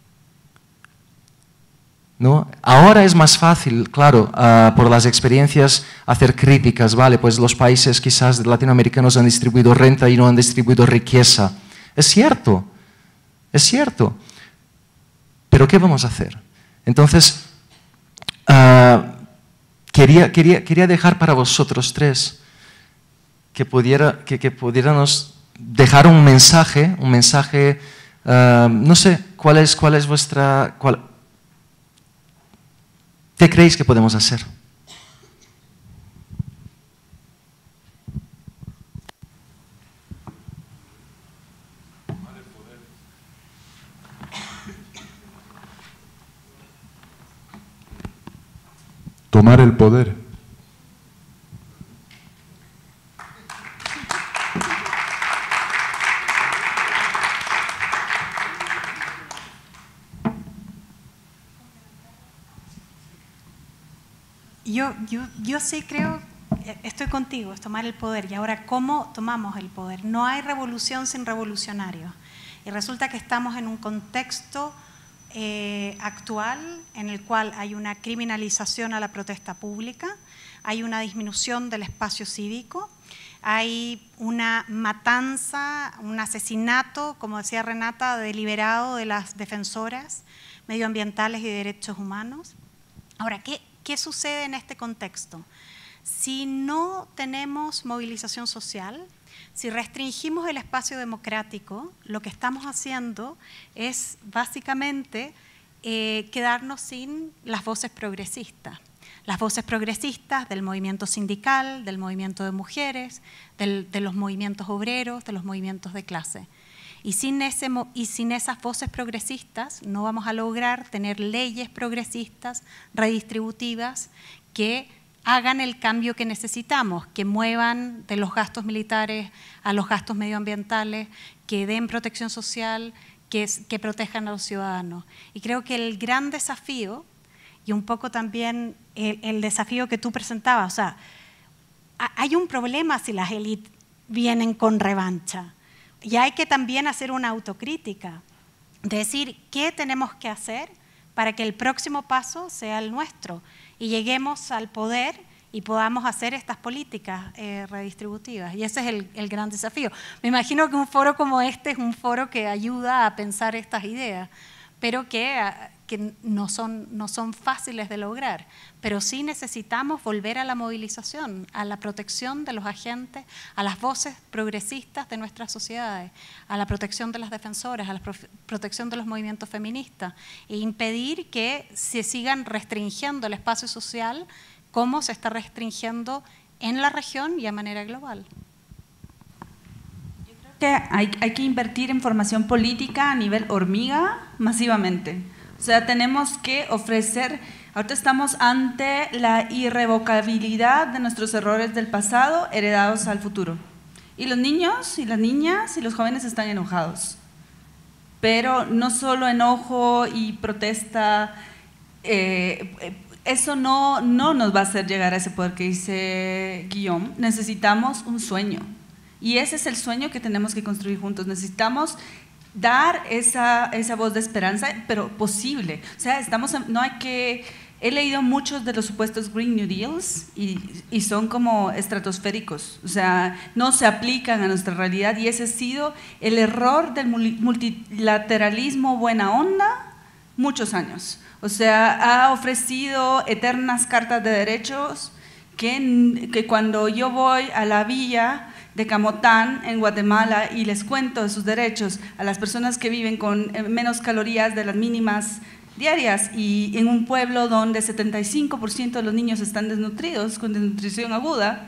¿No? Ahora es más fácil, claro, por las experiencias, hacer críticas, ¿vale? Pues los países quizás latinoamericanos han distribuido renta y no han distribuido riqueza. Es cierto, pero ¿qué vamos a hacer? Entonces, quería dejar para vosotros tres que pudiéramos dejar un mensaje, no sé, ¿cuál es vuestra... ¿Qué creéis que podemos hacer? tomar el poder. Yo sí creo, estoy contigo, es tomar el poder. Y ahora, ¿cómo tomamos el poder? No hay revolución sin revolucionarios. Y resulta que estamos en un contexto actual en el cual hay una criminalización a la protesta pública, hay una disminución del espacio cívico, hay una matanza, un asesinato, como decía Renata, deliberado de las defensoras medioambientales y de derechos humanos. Ahora, ¿qué sucede en este contexto? Si no tenemos movilización social, si restringimos el espacio democrático, lo que estamos haciendo es básicamente quedarnos sin las voces progresistas. Las voces progresistas del movimiento sindical, del movimiento de mujeres, de los movimientos obreros, de los movimientos de clase. Y sin esas voces progresistas no vamos a lograr tener leyes progresistas, redistributivas, que hagan el cambio que necesitamos, que muevan de los gastos militares a los gastos medioambientales, que den protección social, que protejan a los ciudadanos. Y creo que el gran desafío, y un poco también el desafío que tú presentabas, o sea, hay un problema si las élites vienen con revancha. Y hay que también hacer una autocrítica, decir qué tenemos que hacer para que el próximo paso sea el nuestro y lleguemos al poder y podamos hacer estas políticas redistributivas. Y ese es el gran desafío. Me imagino que un foro como este es un foro que ayuda a pensar estas ideas, pero que no son fáciles de lograr. Pero sí necesitamos volver a la movilización, a la protección de los agentes, a las voces progresistas de nuestras sociedades, a la protección de las defensoras, a la protección de los movimientos feministas, e impedir que se sigan restringiendo el espacio social como se está restringiendo en la región y a manera global. Yo creo que hay que invertir en formación política a nivel hormiga masivamente. O sea, tenemos que ofrecer, ahorita estamos ante la irrevocabilidad de nuestros errores del pasado heredados al futuro. Y los niños y las niñas y los jóvenes están enojados. Pero no solo enojo y protesta, eso no nos va a hacer llegar a ese poder que dice Guillaume. Necesitamos un sueño. Y ese es el sueño que tenemos que construir juntos. Necesitamos dar esa voz de esperanza, pero posible. O sea, he leído muchos de los supuestos Green New Deals y son como estratosféricos, o sea, no se aplican a nuestra realidad, y ese ha sido el error del multilateralismo buena onda muchos años. O sea, ha ofrecido eternas cartas de derechos que cuando yo voy a la villa de Camotán en Guatemala y les cuento de sus derechos a las personas que viven con menos calorías de las mínimas diarias, y en un pueblo donde 75% de los niños están desnutridos, con desnutrición aguda,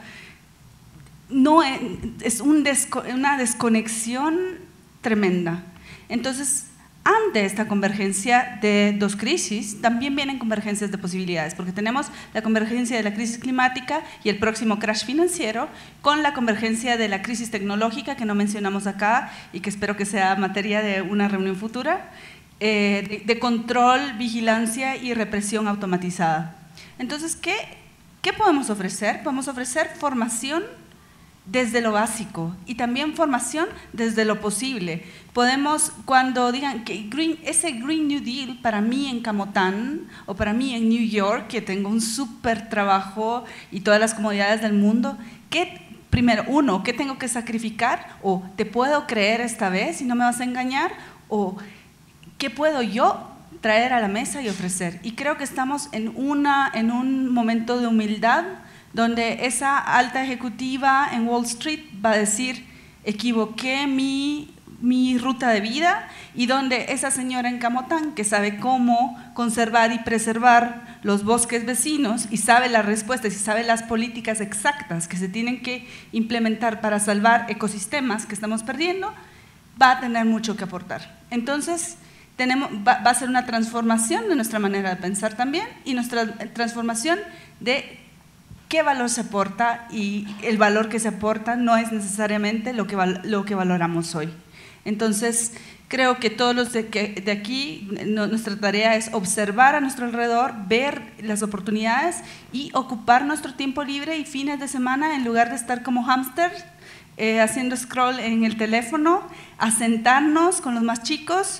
es una desconexión tremenda. Entonces, ante esta convergencia de dos crisis, también vienen convergencias de posibilidades, porque tenemos la convergencia de la crisis climática y el próximo crash financiero, con la convergencia de la crisis tecnológica, que no mencionamos acá y que espero que sea materia de una reunión futura, de control, vigilancia y represión automatizada. Entonces, ¿qué podemos ofrecer? Podemos ofrecer formación desde lo básico y también formación desde lo posible. Podemos, cuando digan que ese Green New Deal para mí en Camotán o para mí en New York, que tengo un súper trabajo y todas las comodidades del mundo, primero, ¿qué tengo que sacrificar? ¿O te puedo creer esta vez y no me vas a engañar? ¿O qué puedo yo traer a la mesa y ofrecer? Y creo que estamos en un momento de humildad, donde esa alta ejecutiva en Wall Street va a decir, equivoqué mi ruta de vida, y donde esa señora en Camotán, que sabe cómo conservar y preservar los bosques vecinos y sabe las respuestas y sabe las políticas exactas que se tienen que implementar para salvar ecosistemas que estamos perdiendo, va a tener mucho que aportar. Entonces, va a ser una transformación de nuestra manera de pensar también y nuestra transformación de qué valor se aporta, y el valor que se aporta no es necesariamente lo que valoramos hoy. Entonces, creo que todos los de aquí, nuestra tarea es observar a nuestro alrededor, ver las oportunidades y ocupar nuestro tiempo libre y fines de semana, en lugar de estar como hámster haciendo scroll en el teléfono, a sentarnos con los más chicos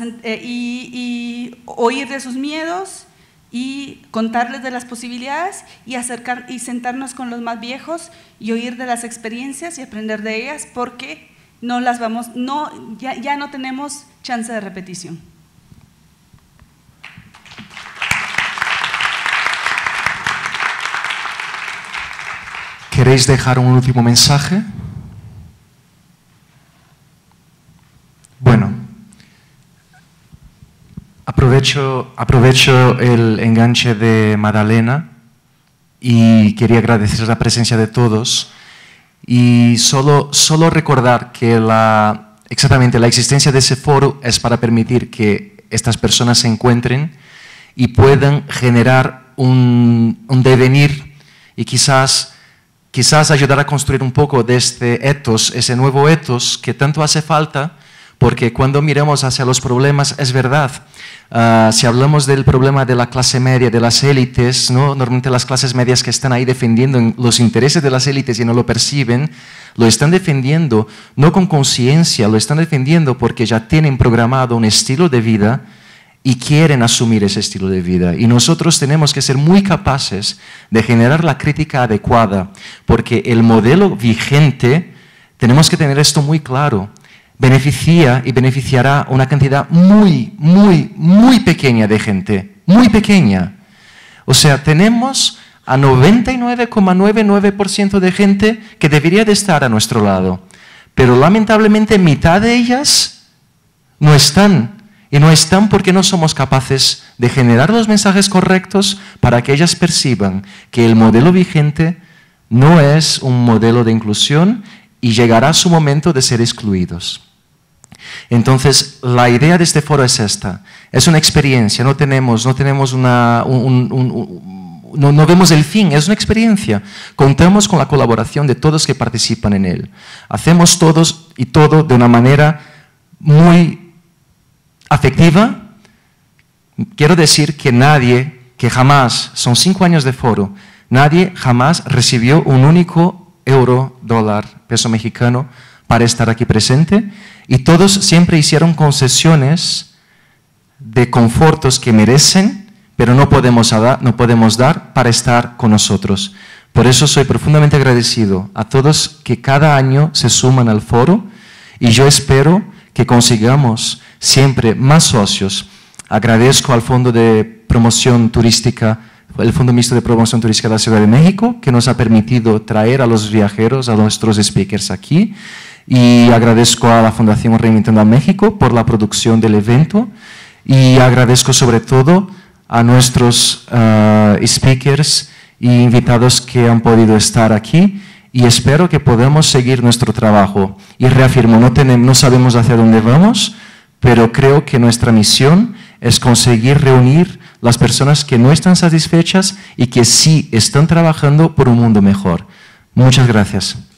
y oír de sus miedos y contarles de las posibilidades y sentarnos con los más viejos y oír de las experiencias y aprender de ellas, porque ya no tenemos chance de repetición. ¿Queréis dejar un último mensaje? Bueno, aprovecho el enganche de Magdalena y quería agradecer la presencia de todos y solo recordar que exactamente la existencia de ese foro es para permitir que estas personas se encuentren y puedan generar un devenir y quizás ayudar a construir un poco de este ethos, ese nuevo ethos que tanto hace falta. Porque cuando miramos hacia los problemas, es verdad, si hablamos del problema de la clase media, de las élites, ¿no? Normalmente las clases medias que están ahí defendiendo los intereses de las élites y no lo perciben, lo están defendiendo no con conciencia, lo están defendiendo porque ya tienen programado un estilo de vida y quieren asumir ese estilo de vida. Y nosotros tenemos que ser muy capaces de generar la crítica adecuada, porque el modelo vigente, tenemos que tener esto muy claro, beneficia y beneficiará una cantidad muy, muy, muy pequeña de gente, muy pequeña. O sea, tenemos a 99,99% de gente que debería de estar a nuestro lado, pero lamentablemente mitad de ellas no están, y no están porque no somos capaces de generar los mensajes correctos para que ellas perciban que el modelo vigente no es un modelo de inclusión y llegará su momento de ser excluidos. Entonces, la idea de este foro es esta. Es una experiencia, no vemos el fin, es una experiencia. Contamos con la colaboración de todos que participan en él. Hacemos todos y todo de una manera muy afectiva. Quiero decir que nadie, que jamás, son 5 años de foro, nadie jamás recibió un único euro, dólar, peso mexicano para estar aquí presente, y todos siempre hicieron concesiones de confortos que merecen, pero no podemos dar para estar con nosotros. Por eso soy profundamente agradecido a todos que cada año se suman al foro, y yo espero que consigamos siempre más socios. Agradezco al Fondo de Promoción Turística, el Fondo Mixto de Promoción Turística de la Ciudad de México, que nos ha permitido traer a los viajeros, a nuestros speakers aquí. Y agradezco a la Fundación Reinventando a México por la producción del evento, y agradezco sobre todo a nuestros speakers e invitados que han podido estar aquí, y espero que podamos seguir nuestro trabajo. Y reafirmo, no sabemos hacia dónde vamos, pero creo que nuestra misión es conseguir reunir las personas que no están satisfechas y que sí están trabajando por un mundo mejor. Muchas gracias.